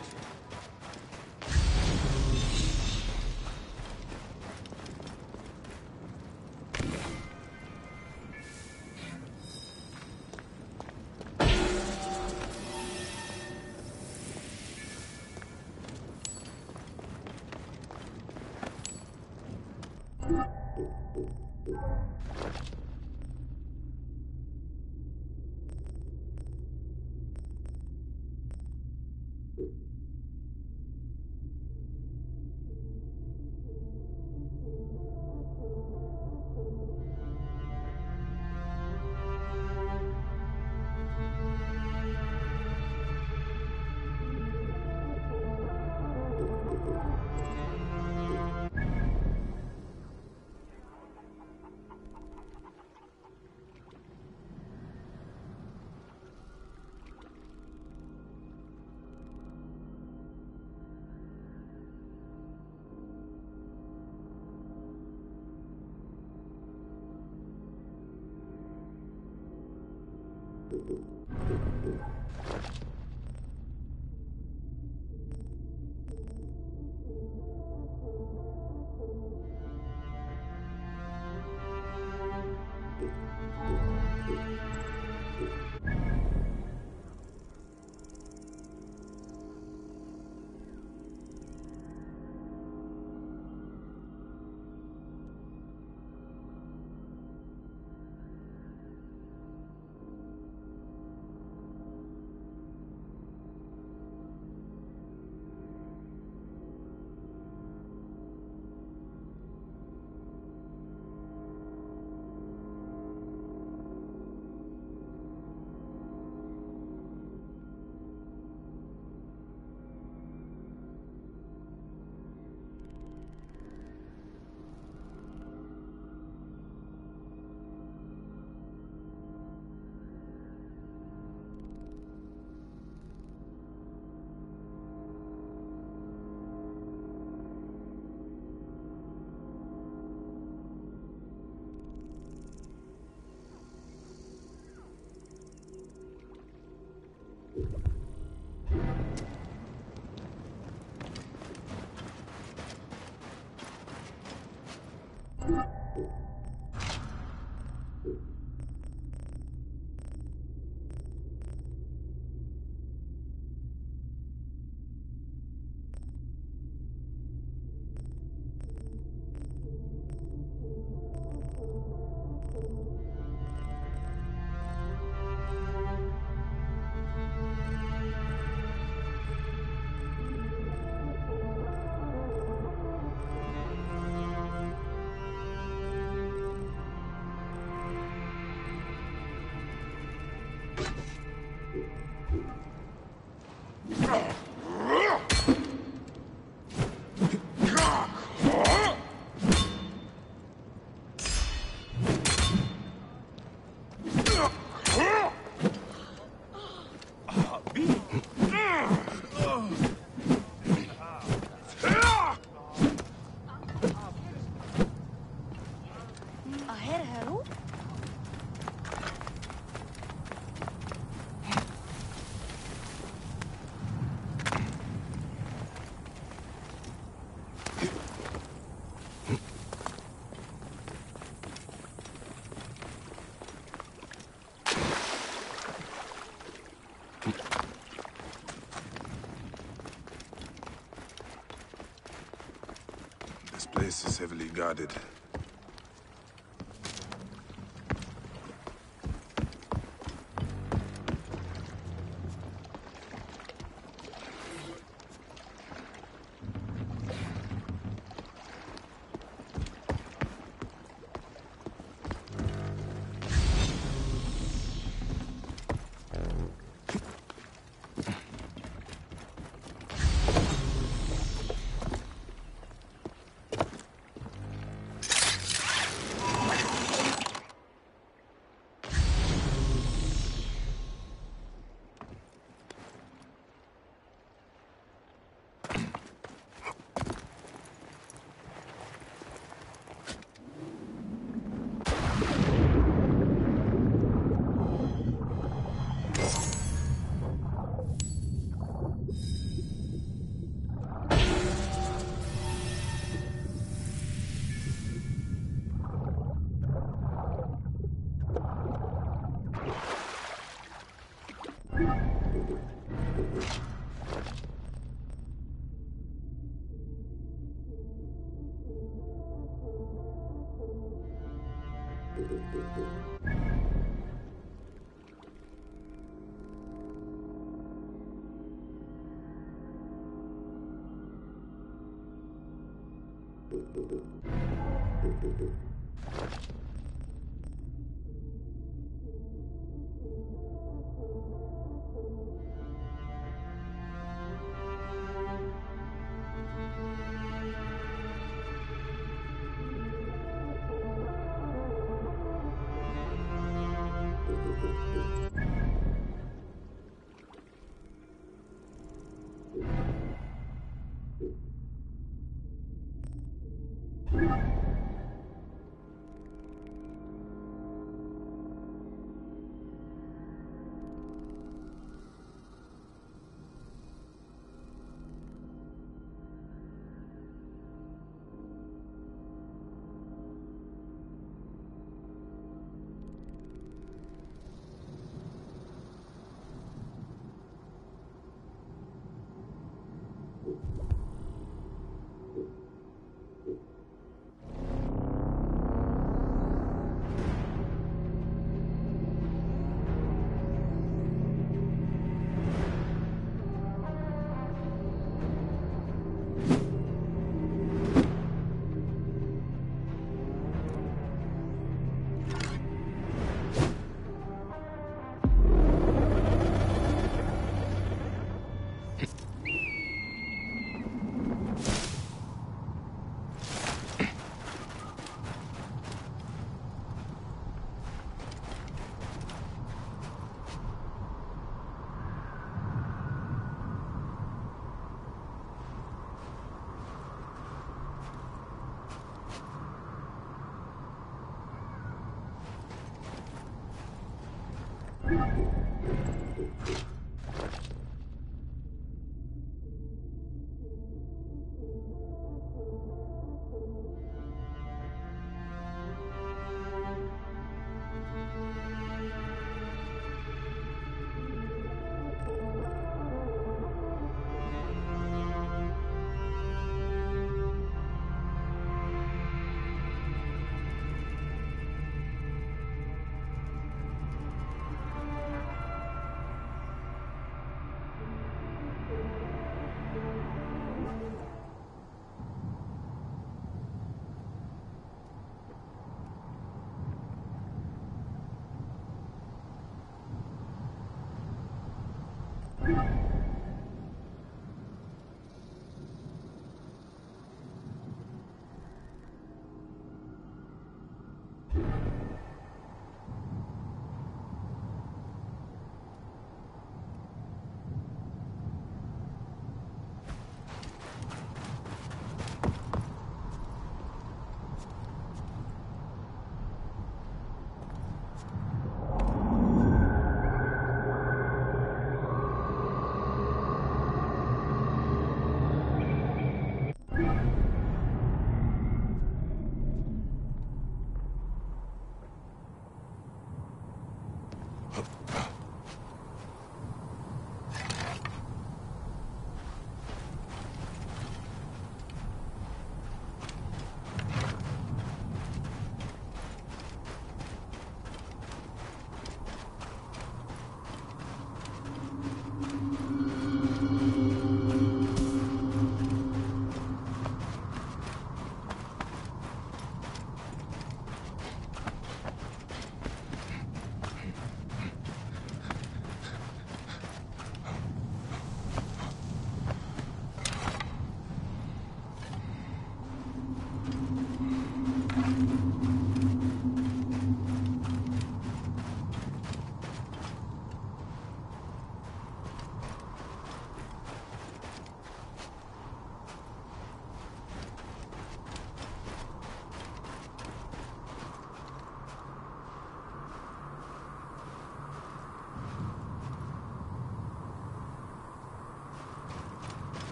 This place is heavily guarded.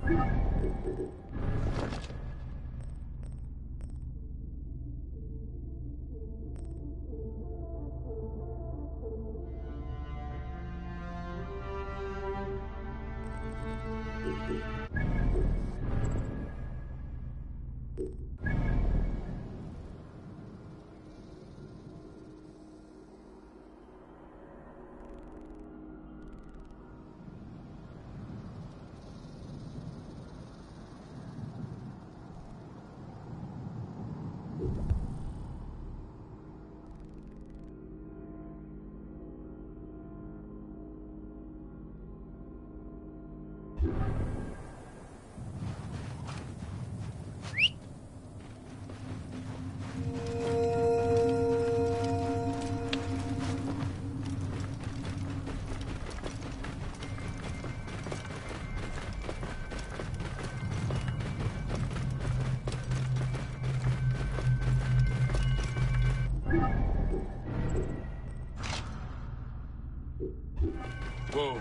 Whoa.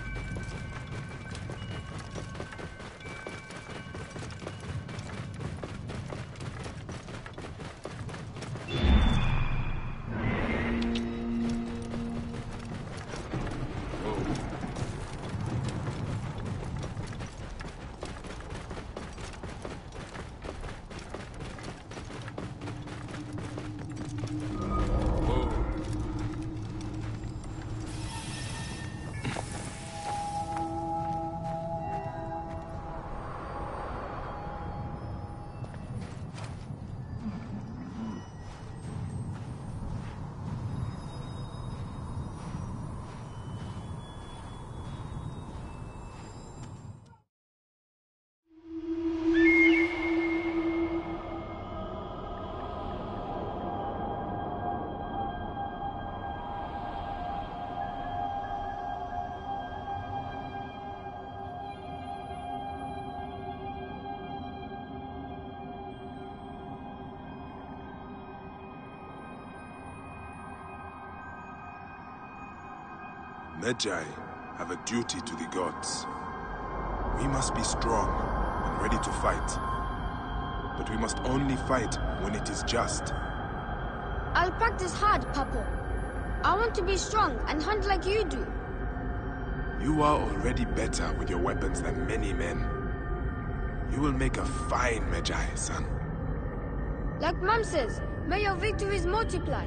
Magi have a duty to the gods. We must be strong and ready to fight. But we must only fight when it is just. I'll practice hard, Papo. I want to be strong and hunt like you do. You are already better with your weapons than many men. You will make a fine Magi, son. Like Mom says, may your victories multiply.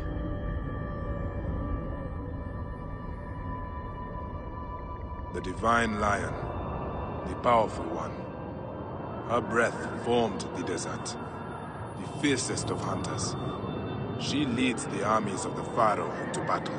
The divine lion, the powerful one. Her breath formed the desert, the fiercest of hunters. She leads the armies of the Pharaoh into battle.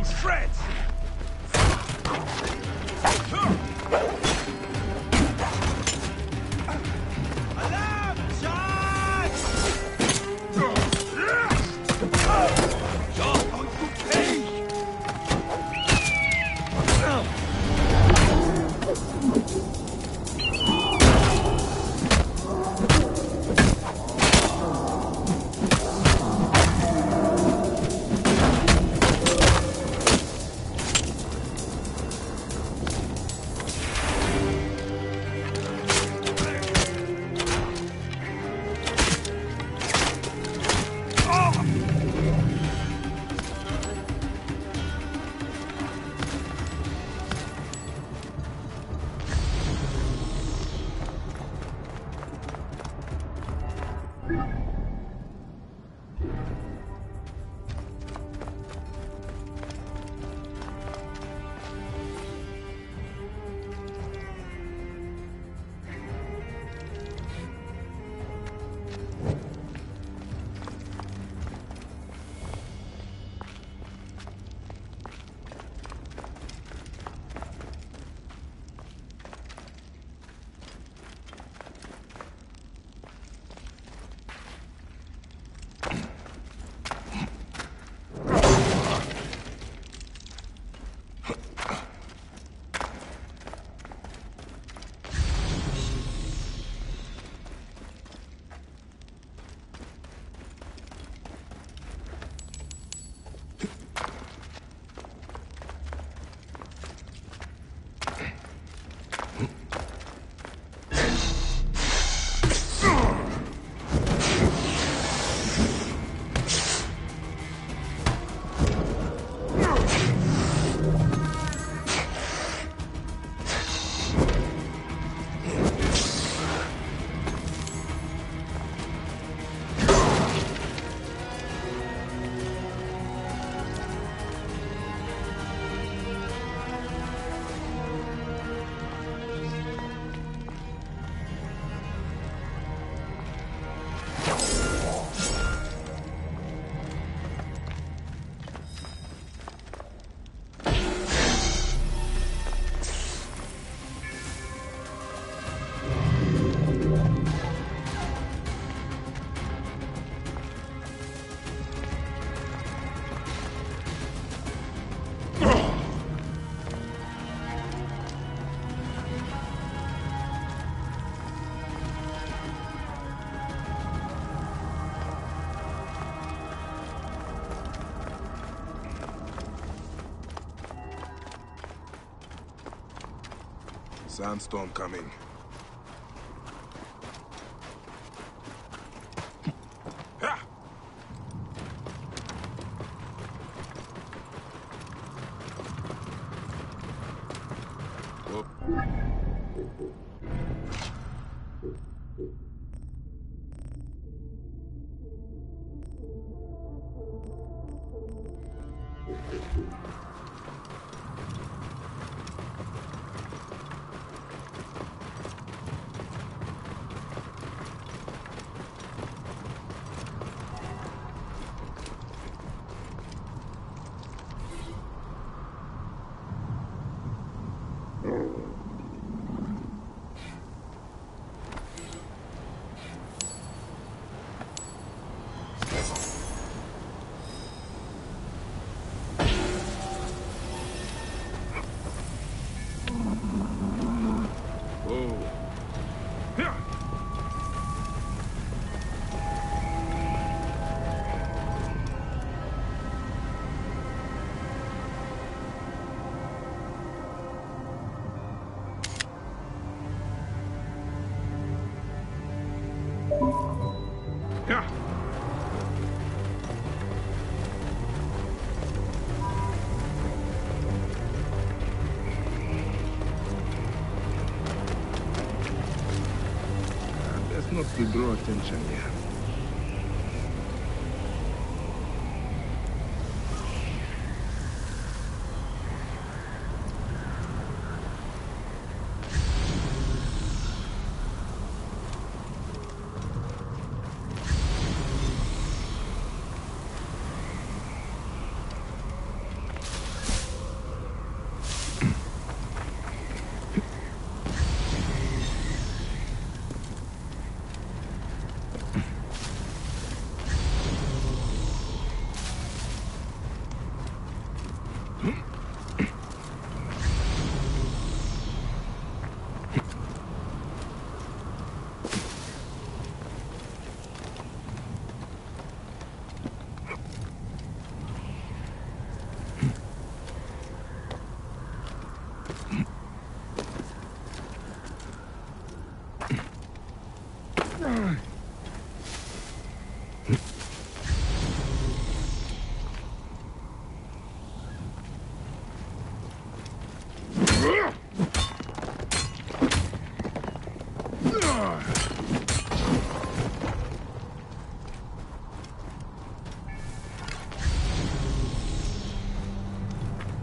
to shreds! Alarm! Charge! You're going to pay! Sandstorm coming. Not to draw attention here.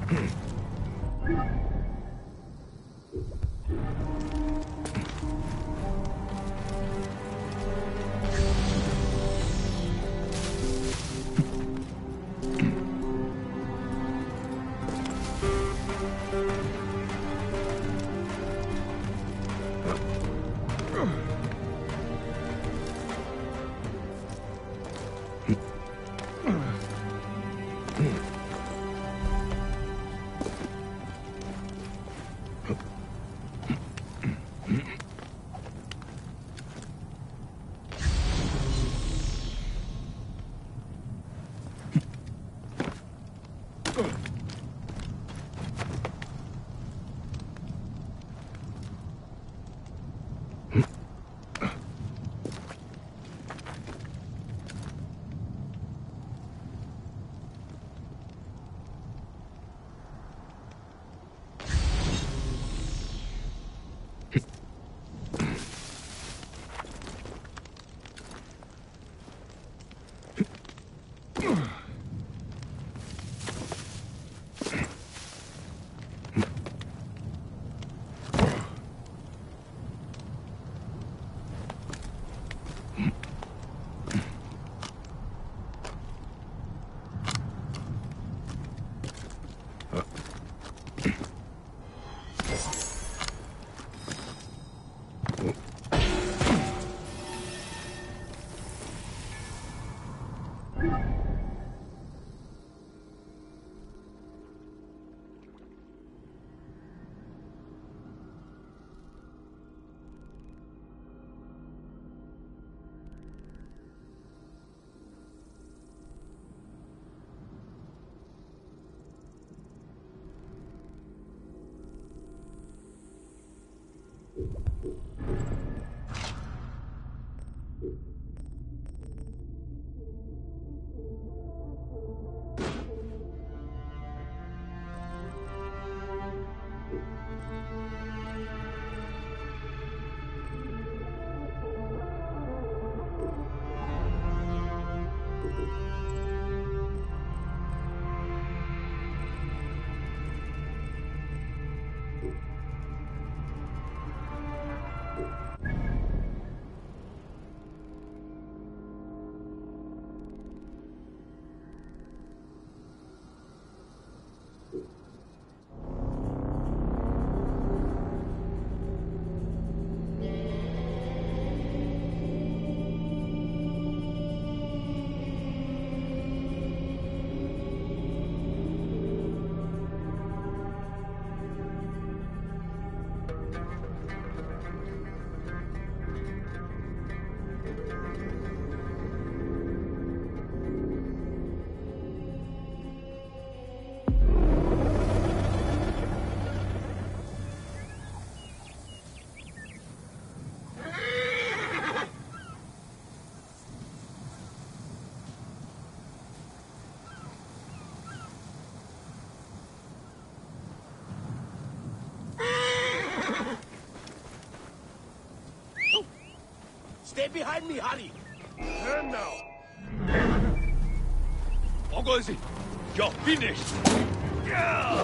Stay behind me, hurry! Turn now! Ogozi, you're finished! Yeah!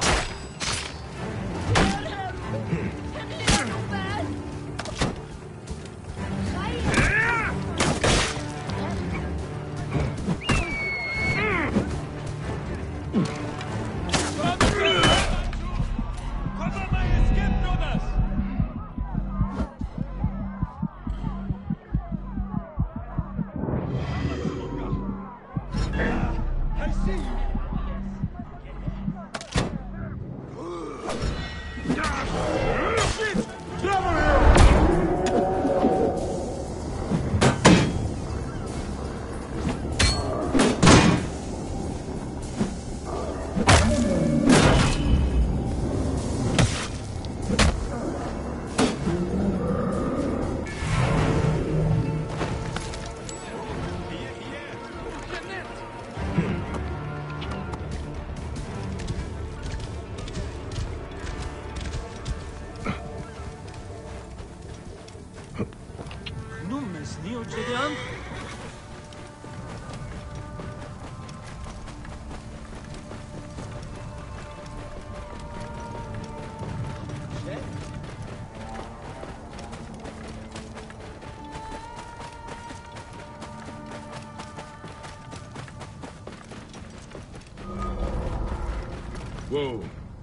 Whoa.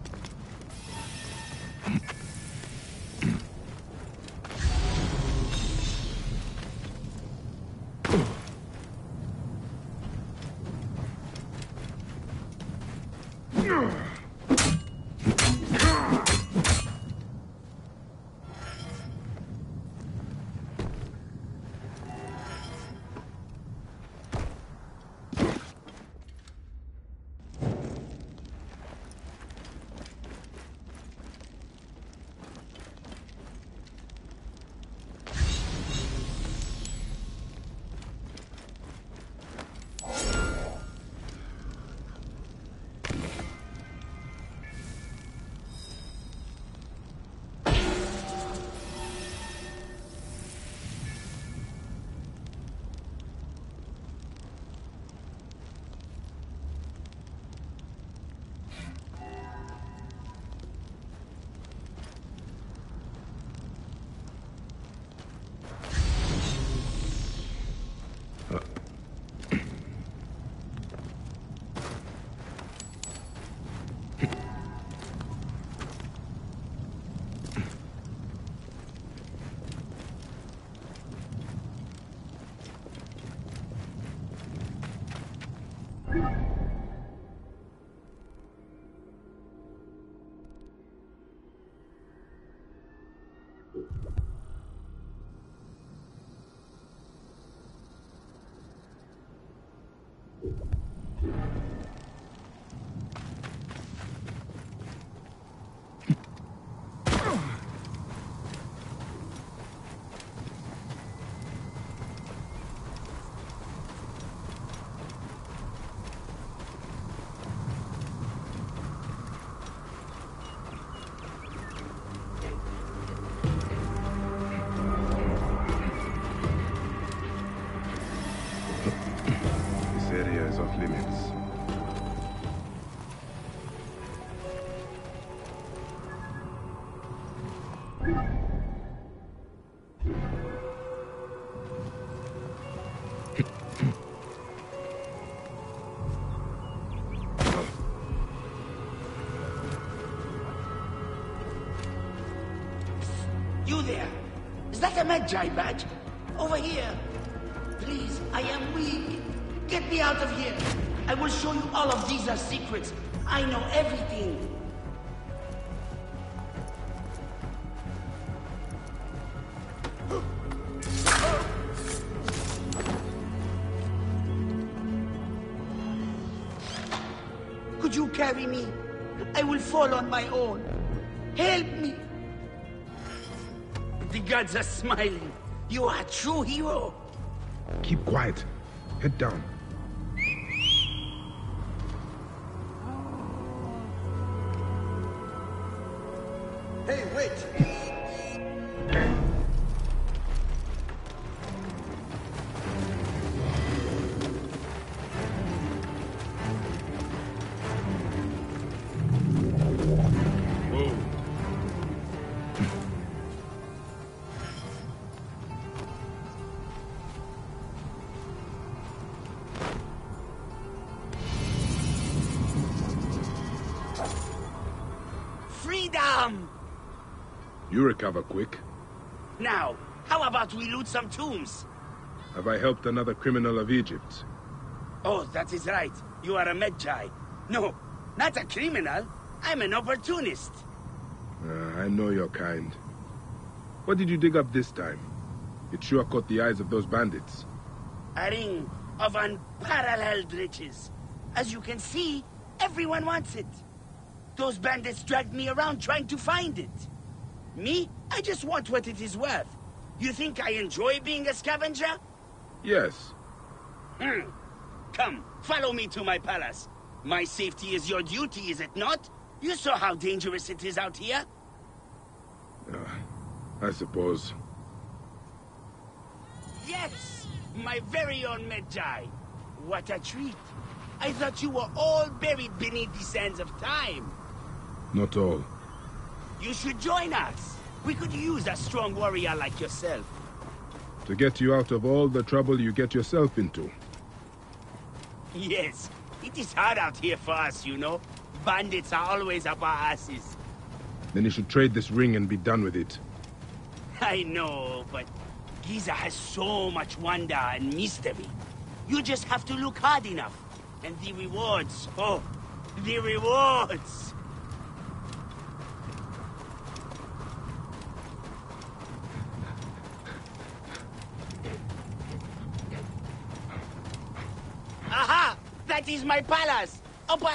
Off limits. You there? Is that a Magi badge? Over here. Please, I am weak. Get me out of here. I will show you all of these are secrets. I know everything. Could you carry me? I will fall on my own. Help me. The gods are smiling. You are a true hero. Keep quiet. Head down. Hey, wait! Whoa. Freedom! You recover quick. Now, how about we loot some tombs? Have I helped another criminal of Egypt? Oh, that is right. You are a Magi. No, not a criminal. I'm an opportunist. Uh, I know your kind. What did you dig up this time? It sure caught the eyes of those bandits. A ring of unparalleled riches. As you can see, everyone wants it. Those bandits dragged me around trying to find it. Me? I just want what it is worth. You think I enjoy being a scavenger? Yes. Hmm. Come, follow me to my palace. My safety is your duty, is it not? You saw how dangerous it is out here. Uh, I suppose. Yes! My very own Magi. What a treat. I thought you were all buried beneath the sands of time. Not all. You should join us. We could use a strong warrior like yourself. To get you out of all the trouble you get yourself into. Yes, it is hard out here for us, you know. Bandits are always up our asses. Then you should trade this ring and be done with it. I know, but Giza has so much wonder and mystery. You just have to look hard enough. And the rewards, oh, the rewards! Aha! That is my palace! Oh, but...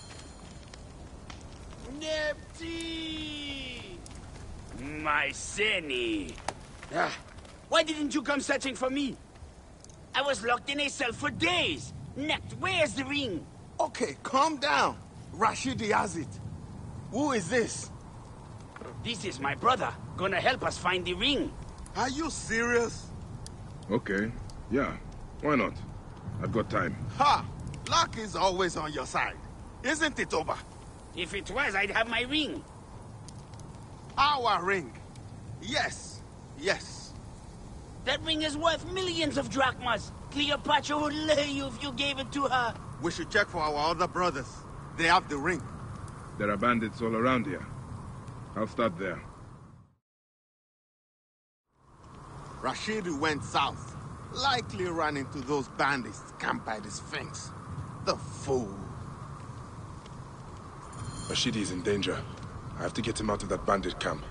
Nepti! My Seni! Ah, why didn't you come searching for me? I was locked in a cell for days! Next, where's the ring? Okay, calm down. Rashidi has it. Who is this? This is my brother, gonna help us find the ring. Are you serious? Okay, yeah, why not? I've got time. Ha! Luck is always on your side. Isn't it over? If it was, I'd have my ring. Our ring. Yes, yes. That ring is worth millions of drachmas. Cleopatra would lay you if you gave it to her. We should check for our other brothers. They have the ring. There are bandits all around here. I'll start there. Rashidi went south. Likely ran into those bandits camped by the Sphinx. The fool. Rashidi is in danger. I have to get him out of that bandit camp.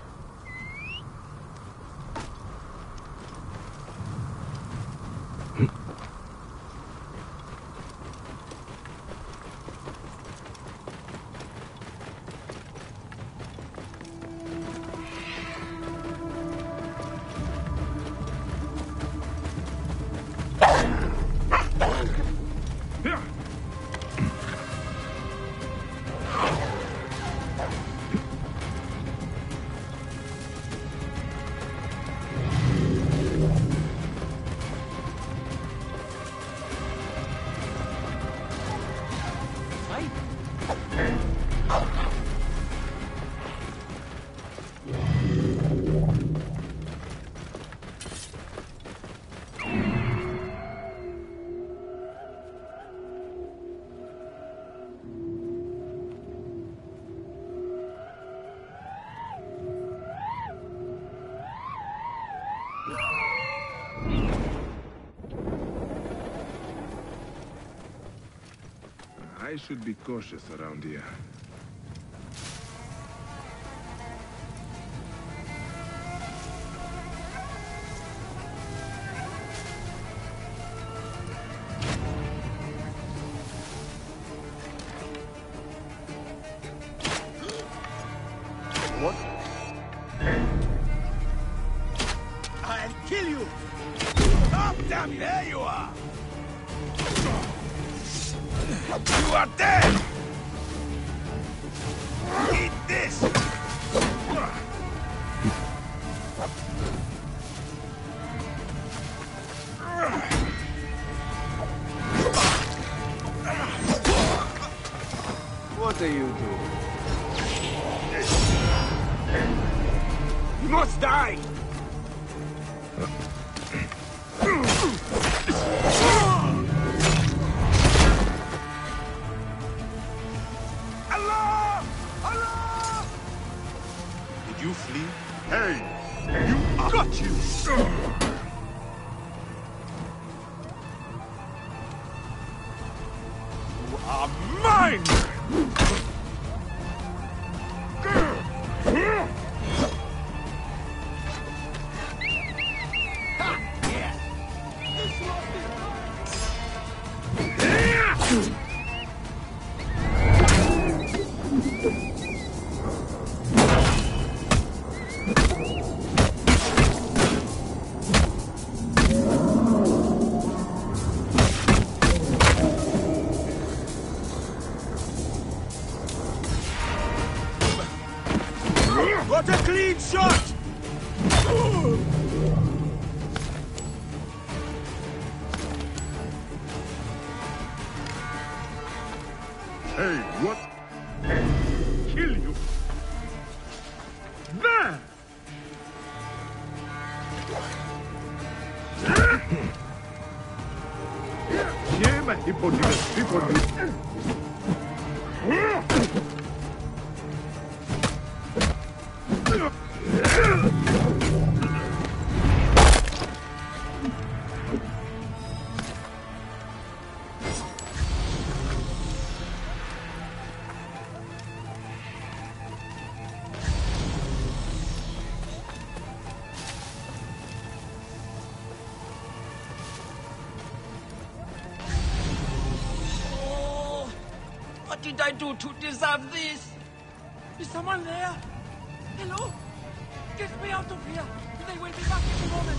I should be cautious around here. What? I'll kill you! Oh, damn, there you are! You are dead! Eat this! What are you doing? You must die! Allah! Allah! Did you flee? Hey! You got you! You are mine! What a clean shot! Hey, what? Kill you! There! Yeah, my hippopotamus, hippopotamus. What did I do to deserve this? Is someone there? Hello? Get me out of here. They will be back in a moment.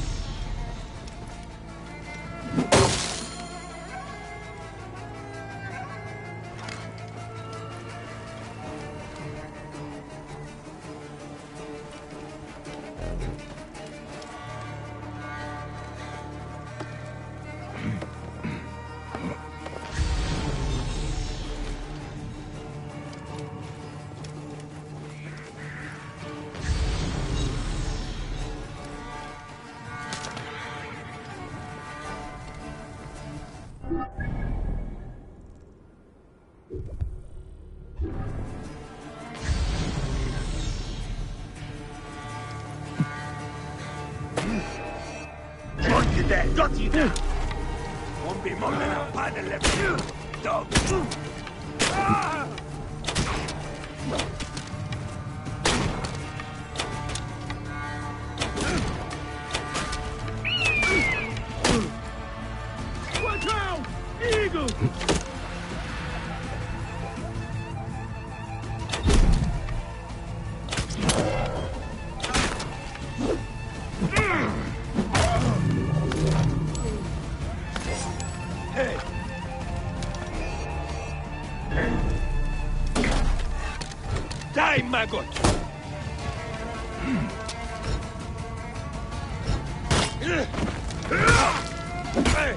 Got you there, got you there. Won't be more than a paddle left. Dog. Ah! Watch out! Eagle! Hey! Die, maggot! Hey!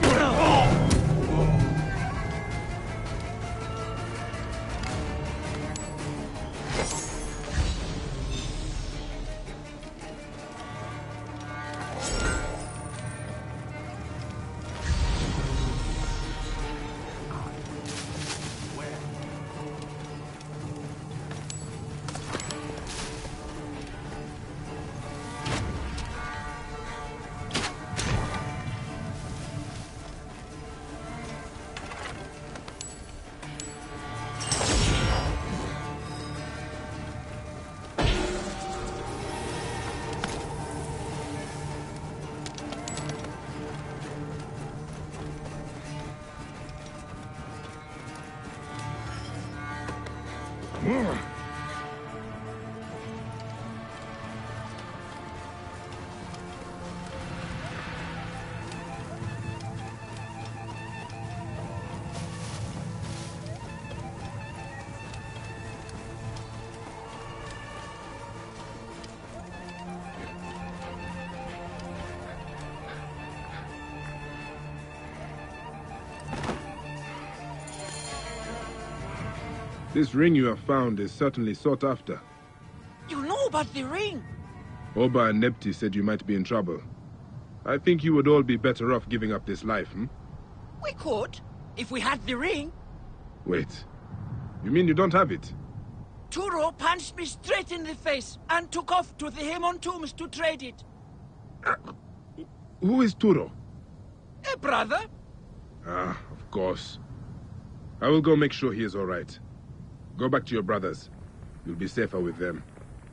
This ring you have found is certainly sought after. You know about the ring? Oba and Nepti said you might be in trouble. I think you would all be better off giving up this life, hmm? We could, if we had the ring. Wait. You mean you don't have it? Turo punched me straight in the face and took off to the Hemon tombs to trade it. Uh, who is Turo? A brother. Ah, of course. I will go make sure he is all right. Go back to your brothers. You'll be safer with them.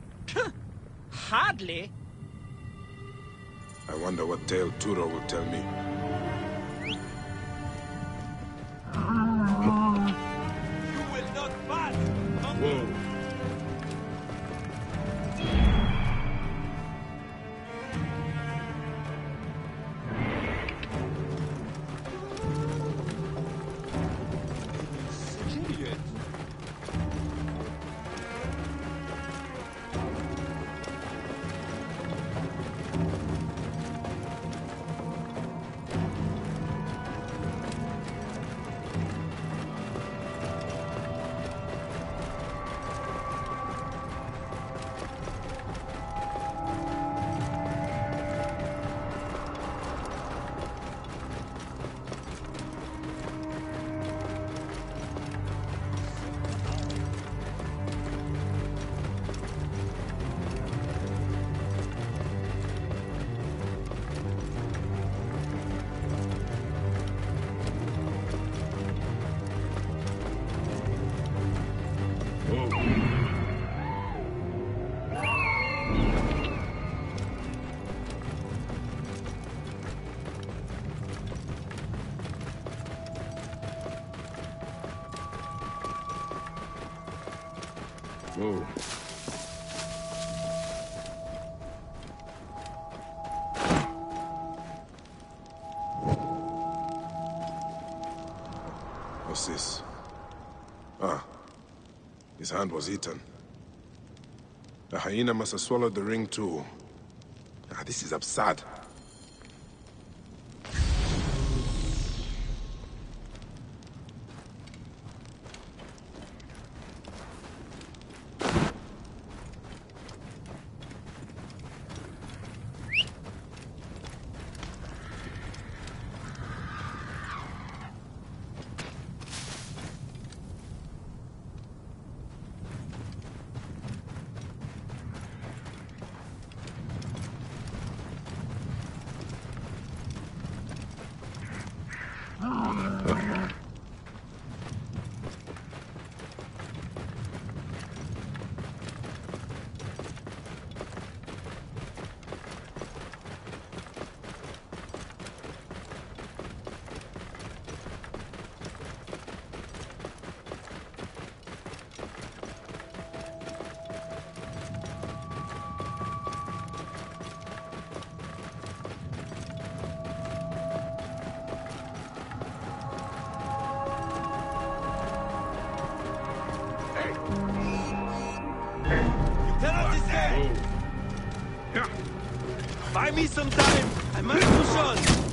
Hardly. I wonder what tale Turo will tell me. You will not pass! Whoa. Whoa. What's this? Ah. His hand was eaten. The hyena must have swallowed the ring too. Ah, this is absurd. Buy me some time! I must push on!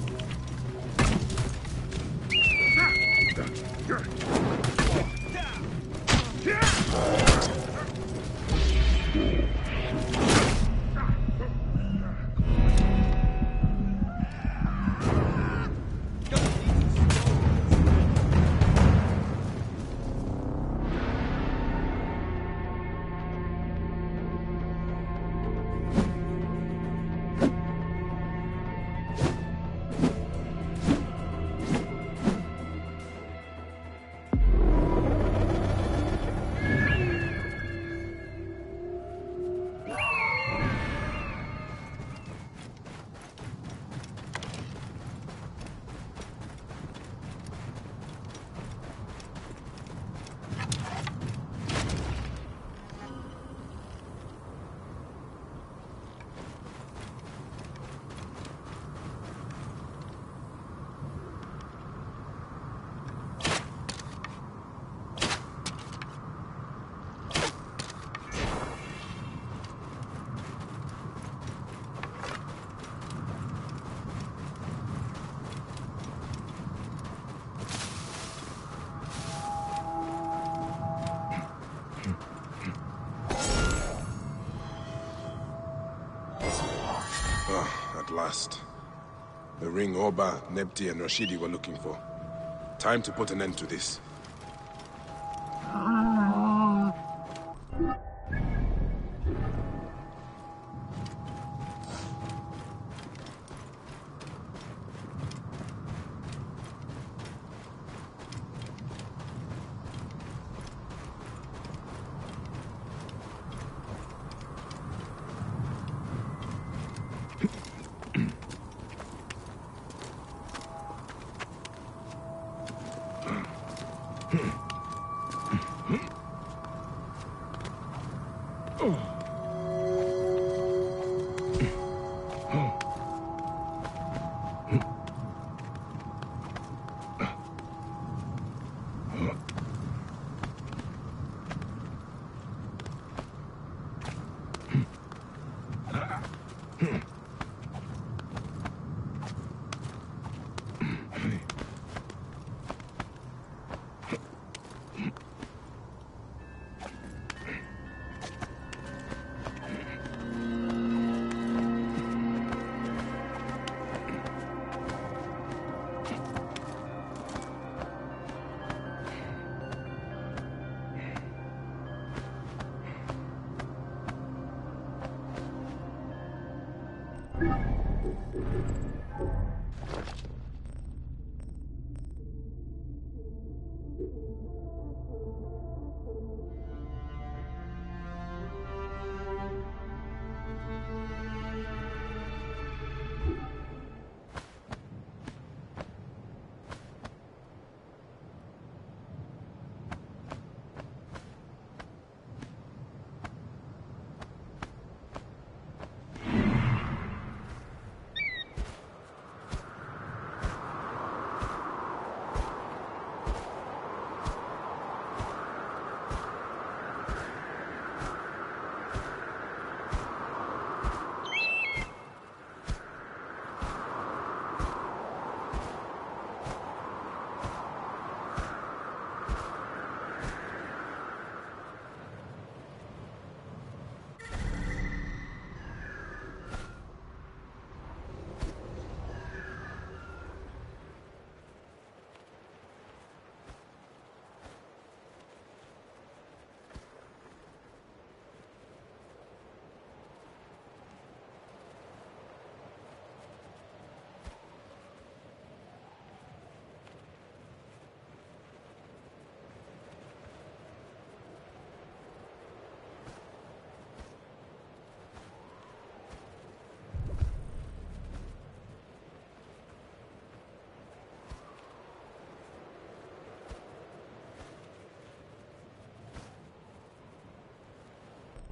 At last. The ring Oba, Nebti, and Rashidi were looking for. Time to put an end to this.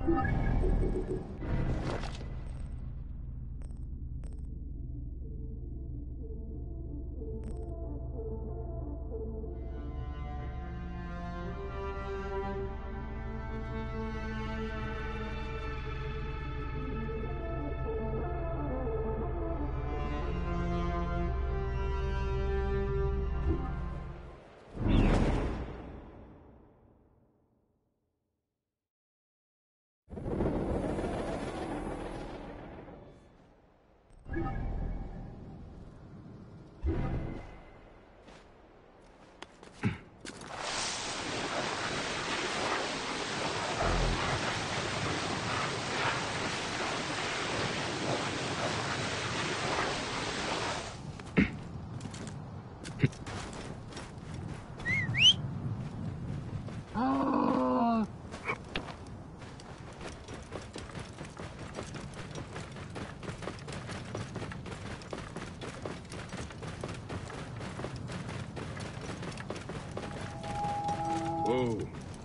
Whoa.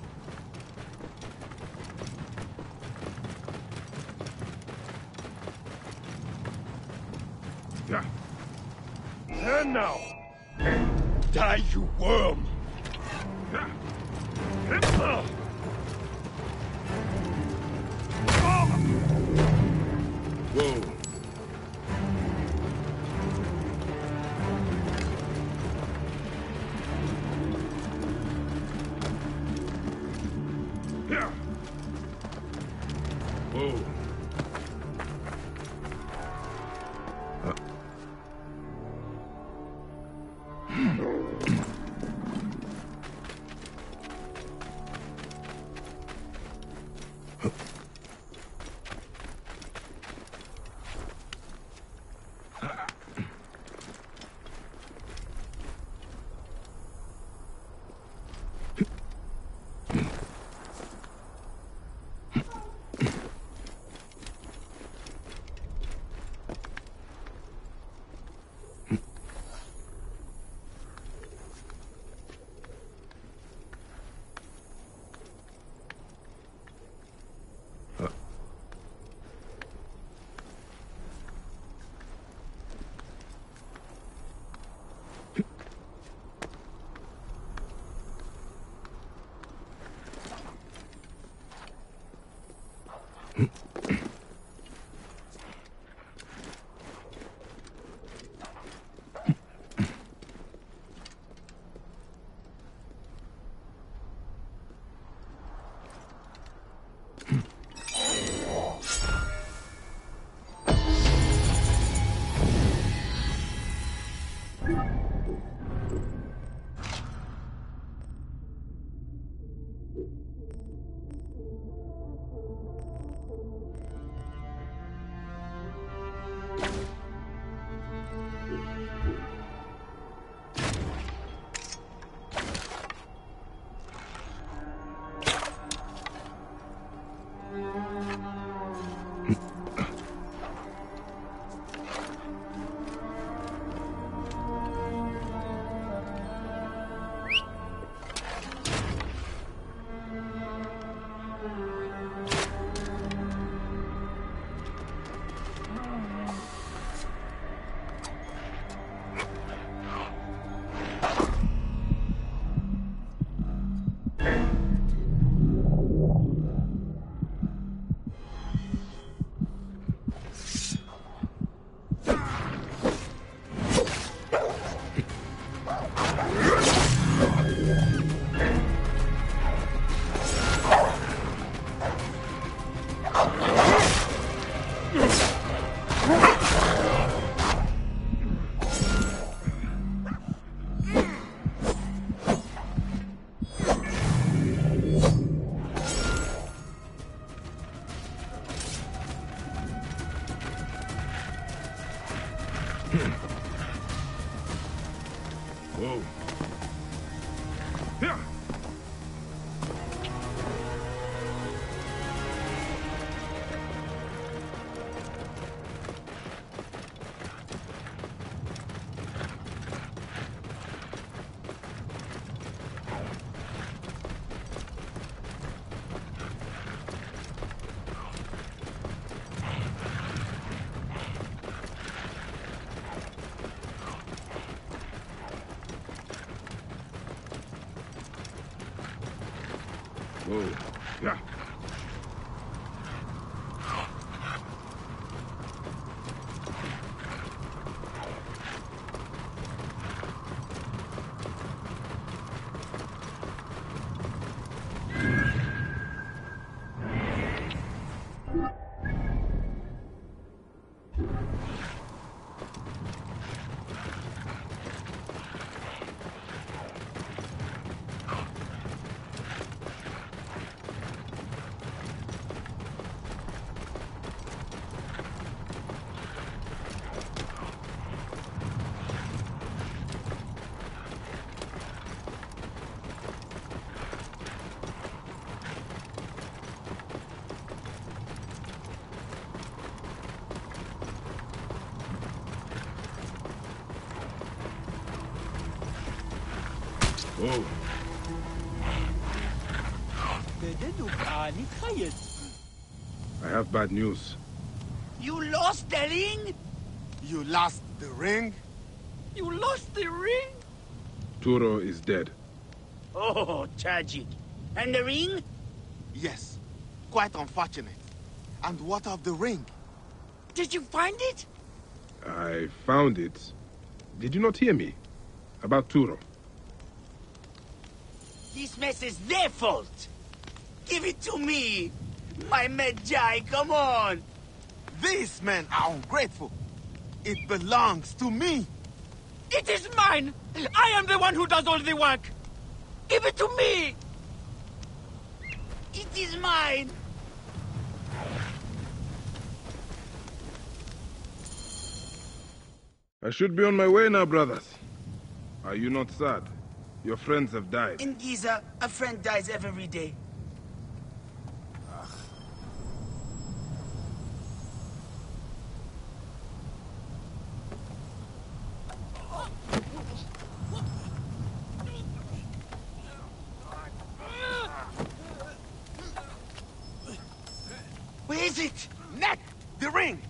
Yeah. And now. Die, you worm! Whoa. Whoa. Uh. Whoa. Yeah. Yeah. Oh. I have bad news. You lost the ring? You lost the ring? You lost the ring? Turo is dead. Oh, tragic. And the ring? Yes. Quite unfortunate. And what of the ring? Did you find it? I found it. Did you not hear me? About Turo. This mess is their fault. Give it to me. My Medjay, come on. These men are ungrateful. It belongs to me. It is mine. I am the one who does all the work. Give it to me. It is mine. I should be on my way now, brothers. Are you not sad? Your friends have died. In Giza, a friend dies every day. Where is it? Neck! The ring!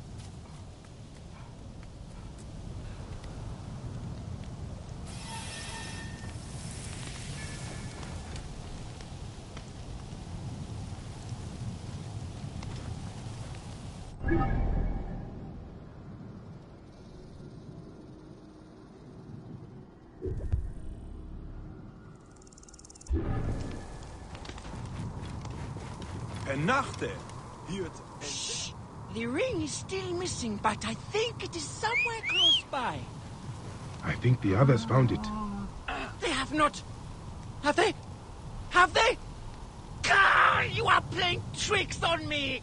Penachte! Shh! The ring is still missing, but I think it is somewhere close by. I think the others found it. They have not. Have they? Have they? Gah! You are playing tricks on me!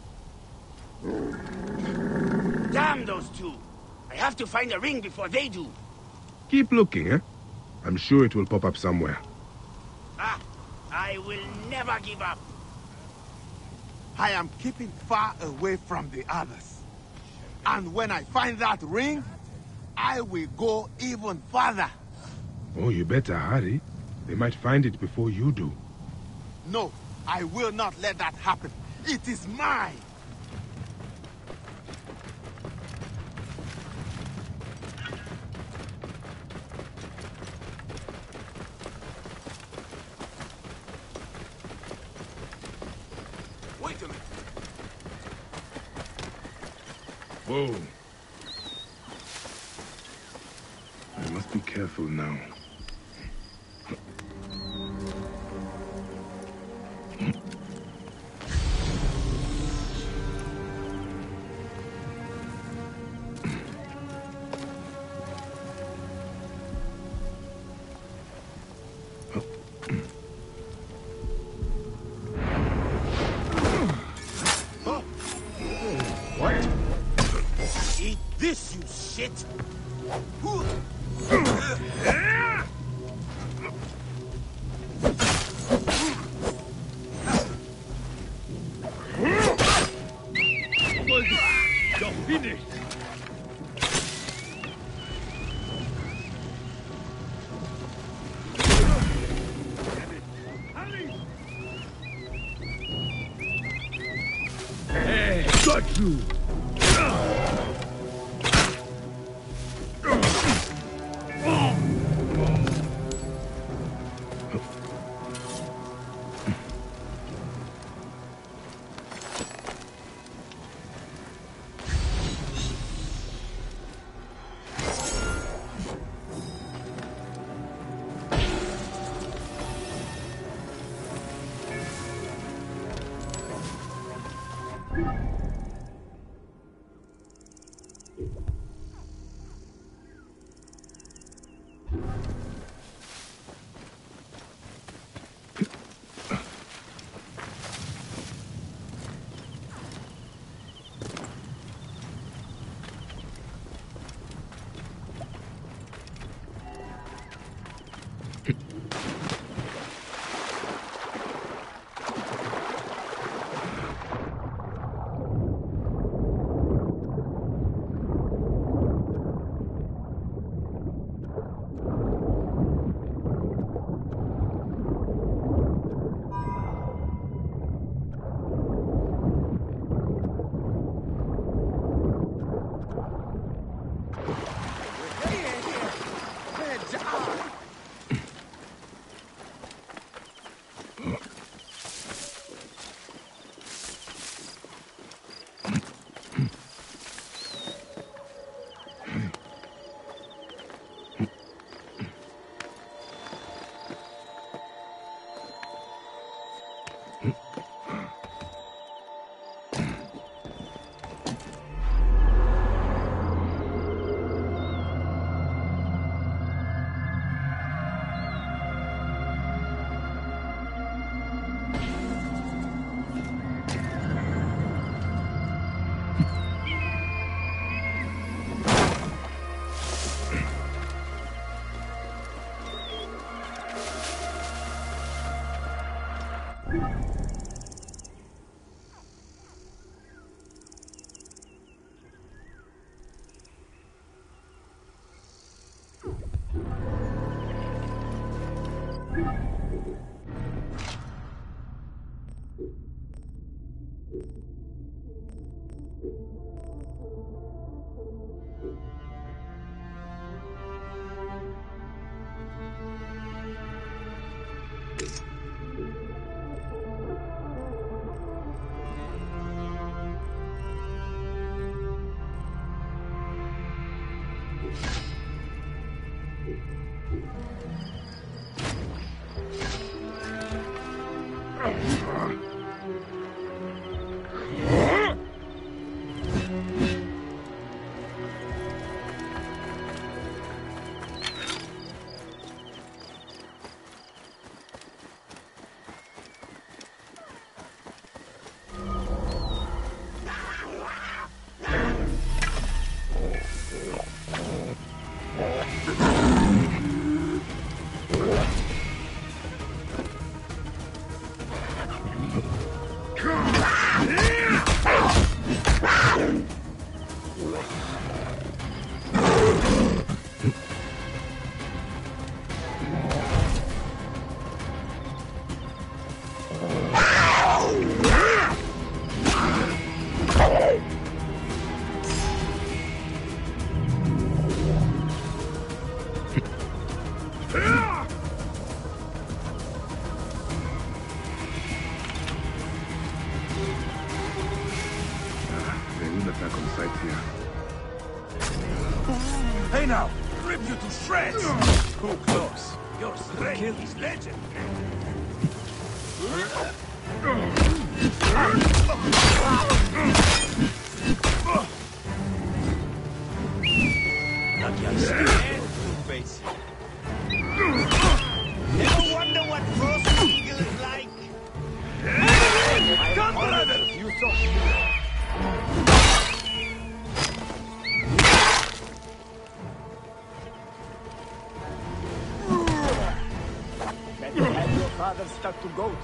Damn those two. I have to find a ring before they do. Keep looking, eh? I'm sure it will pop up somewhere. Ah, I will never give up. I am keeping far away from the others. And when I find that ring, I will go even further. Oh, you better hurry. They might find it before you do. No, I will not let that happen. It is mine. Wait a minute. Whoa. I must be careful now. Eat this, you shit! You're finished! Hey, got you! Hey now! Rip you to shreds! Too close. Your strength is legend. Lucky I'm scared, face. Never wonder what frost eagle is like. Come, brother! You thought... Better have your father stuck to goats.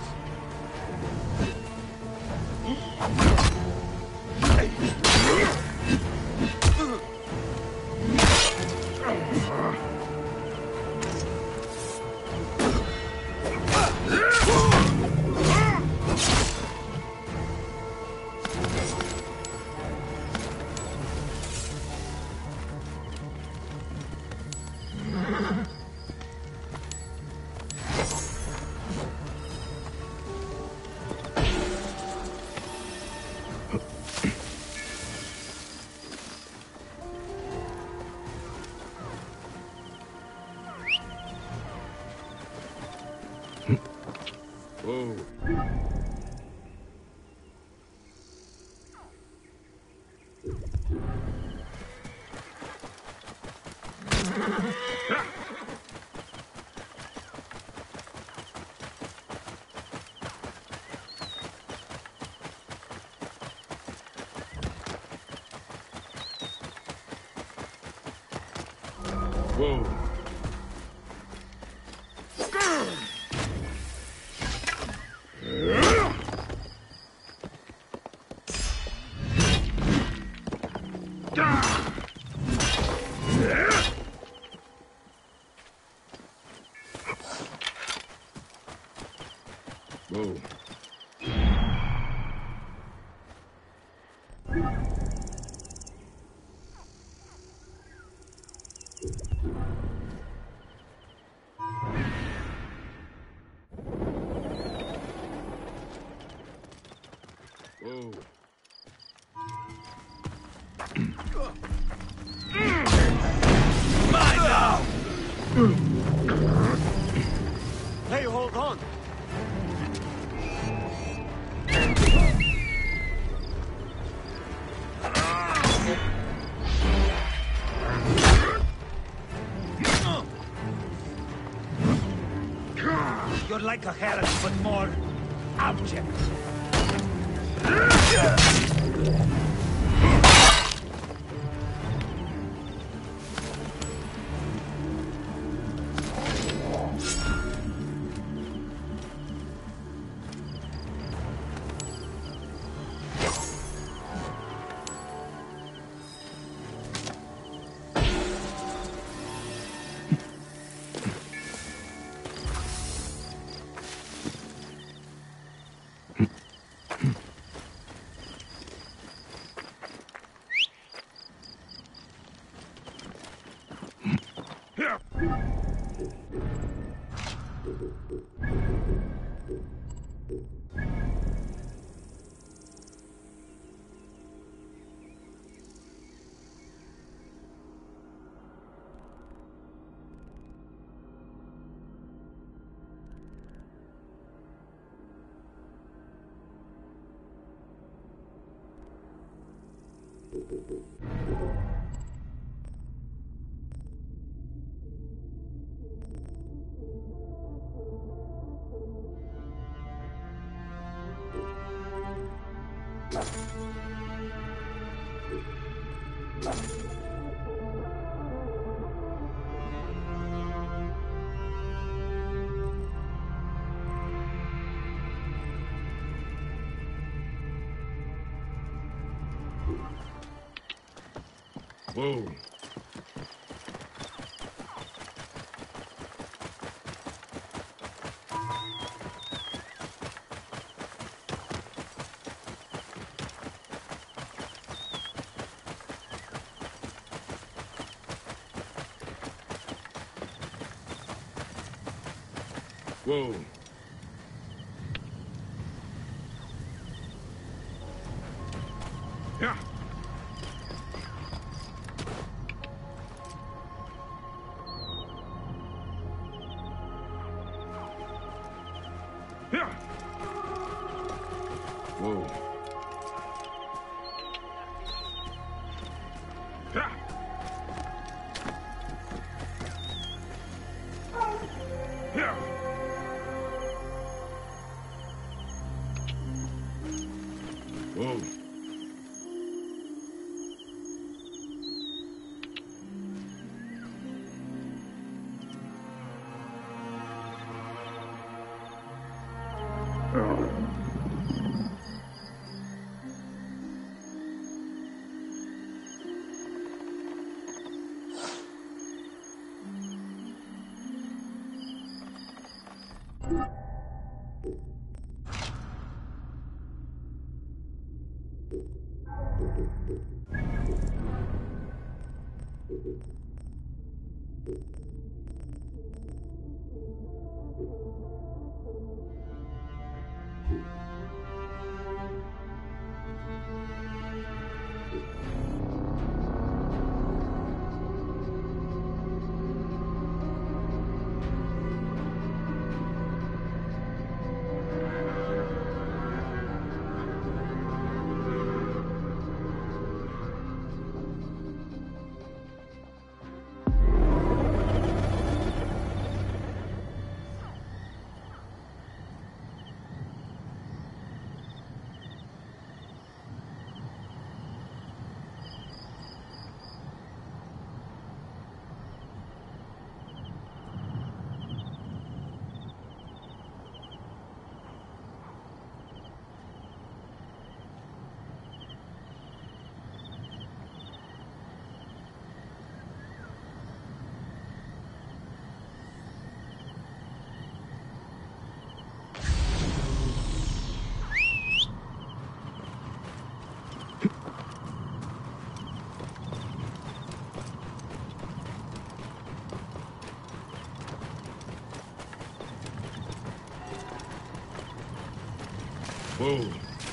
Whoa. Whoa. Whoa. Mine now! Hey, hold on! You're like a heron, but more abject. Whoa. Whoa. Yeah. Yeah. Whoa. Yeah. Yeah. Whoa. Whoa.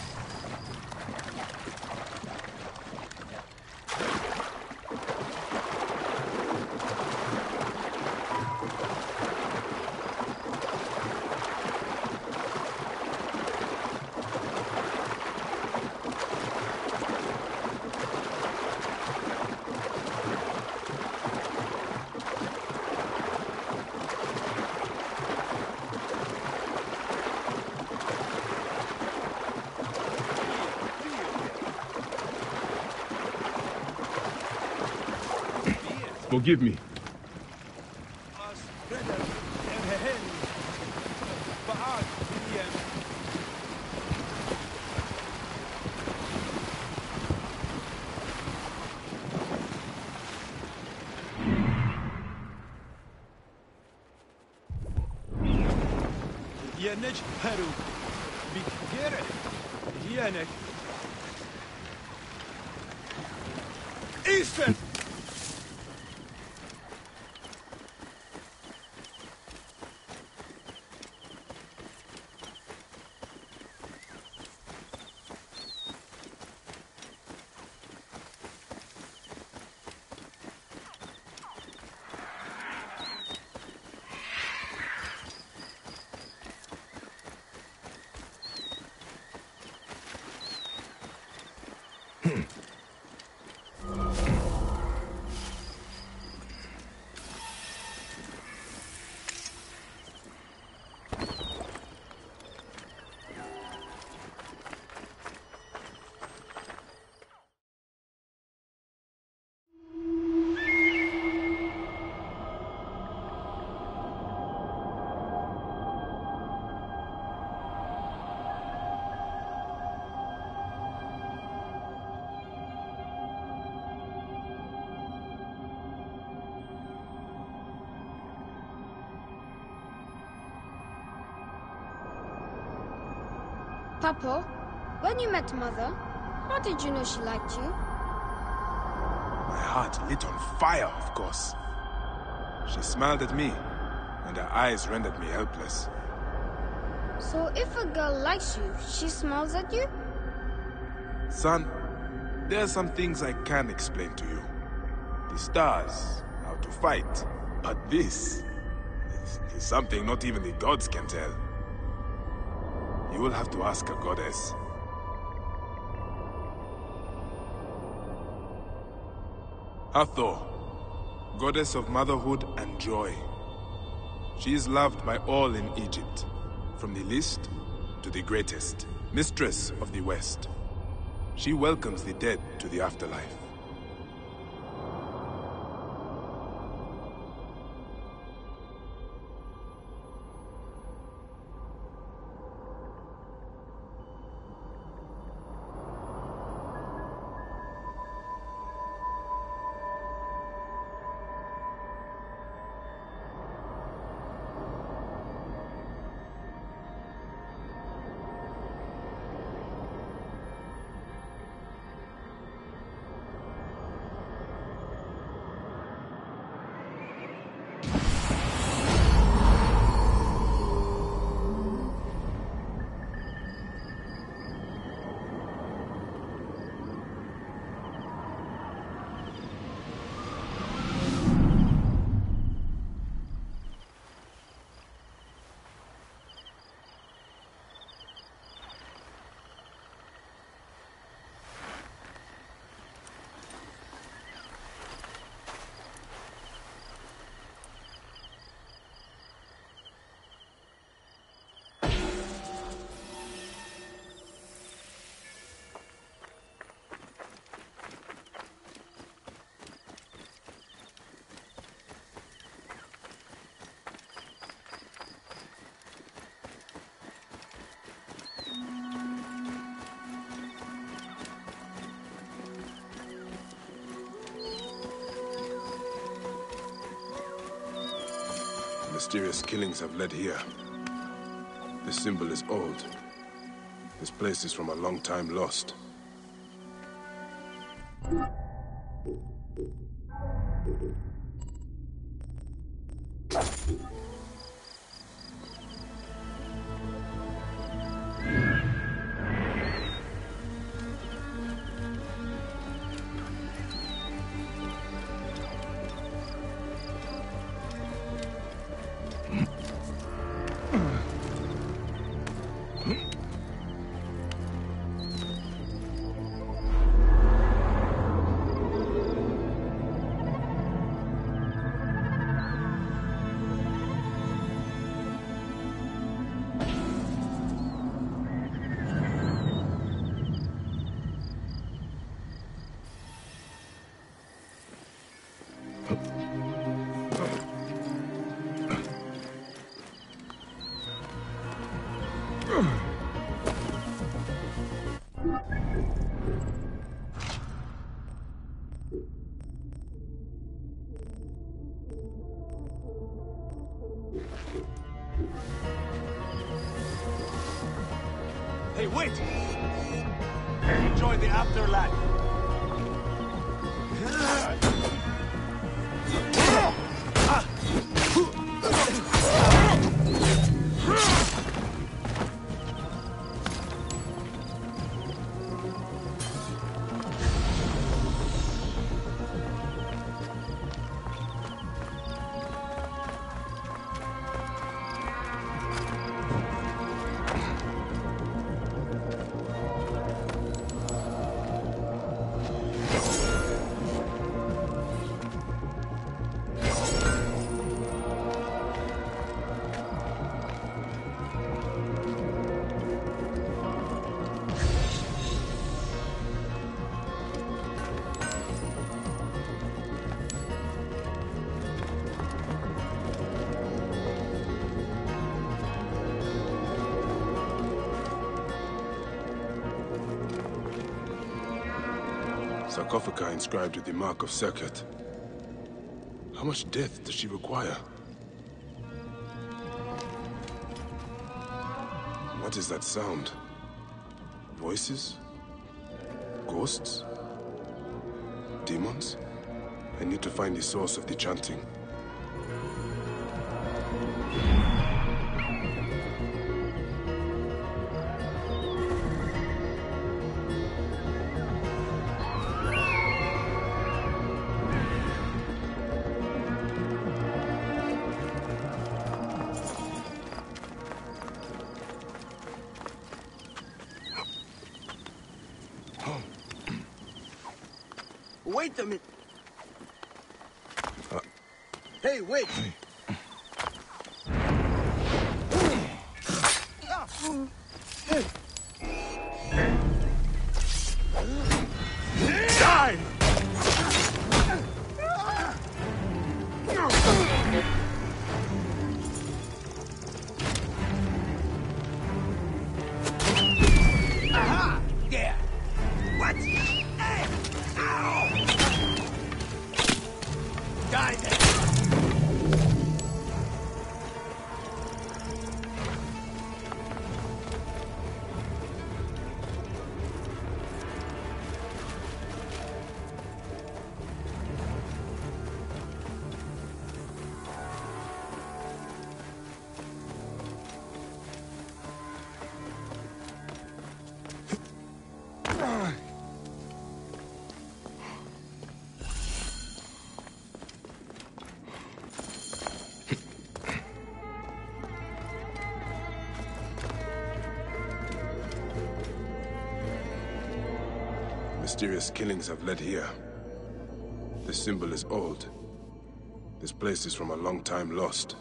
Forgive me. Yenek Peru. Bigere. Yenek. Eastern. Papa, when you met Mother, how did you know she liked you? My heart lit on fire, of course. She smiled at me, and her eyes rendered me helpless. So if a girl likes you, she smiles at you? Son, there are some things I can't explain to you. The stars, how to fight. But this is, is something not even the gods can tell. You will have to ask a goddess. Hathor, goddess of motherhood and joy. She is loved by all in Egypt, from the least to the greatest, mistress of the West. She welcomes the dead to the afterlife. Mysterious killings have led here. This symbol is old. This place is from a long time lost. wait! Enjoy the afterlife. Sarcophagi inscribed with the mark of Serket. How much death does she require? What is that sound? Voices? Ghosts? Demons? I need to find the source of the chanting. Wait a minute. Uh, hey, wait. Die! Aha! There. What? Hey! Ow! Die then. Mysterious killings have led here. The symbol is old. This place is from a long time lost.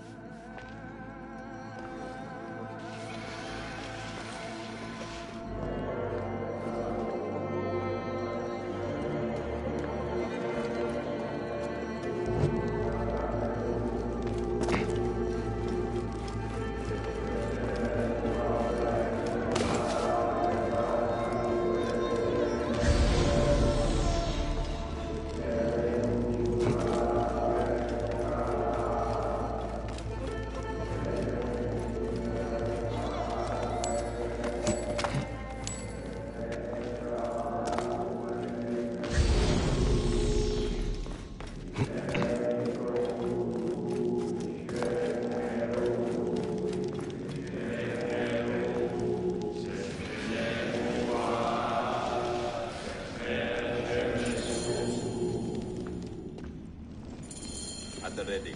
Ready.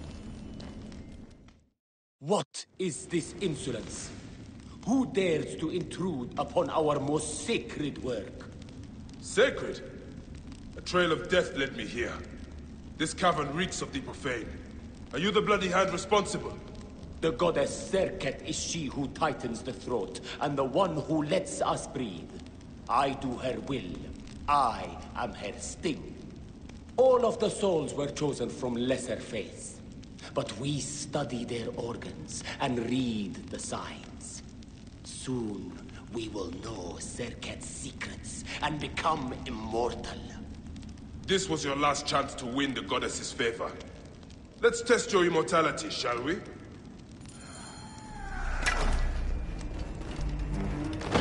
What is this insolence? Who dares to intrude upon our most sacred work? Sacred? A trail of death led me here. This cavern reeks of the profane. Are you the bloody hand responsible? The goddess Serket is she who tightens the throat, and the one who lets us breathe. I do her will. I am her sting. All of the souls were chosen from lesser faiths, but we study their organs and read the signs. Soon, we will know Serket's secrets and become immortal. This was your last chance to win the goddess's favor. Let's test your immortality, shall we?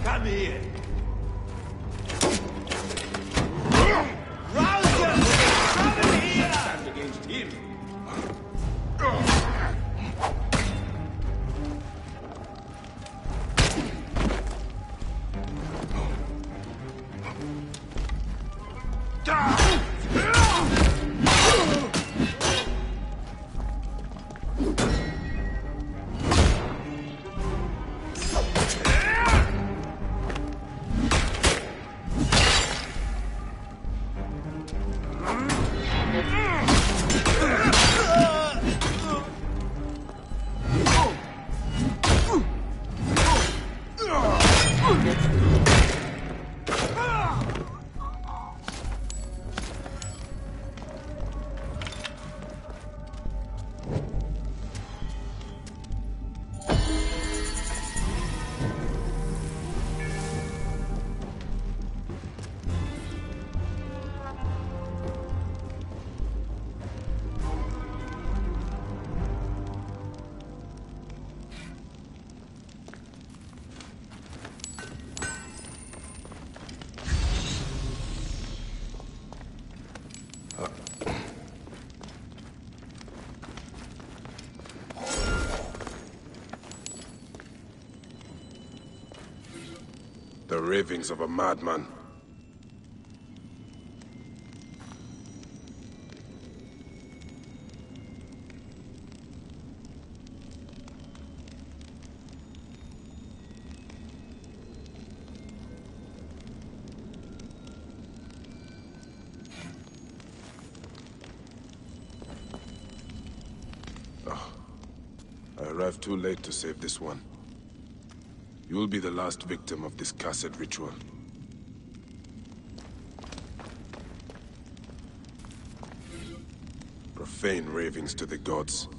Come here. Rouser! Come here! Stand against him. The ravings of a madman. Oh, I arrived too late to save this one. You will be the last victim of this cursed ritual. Profane ravings to the gods.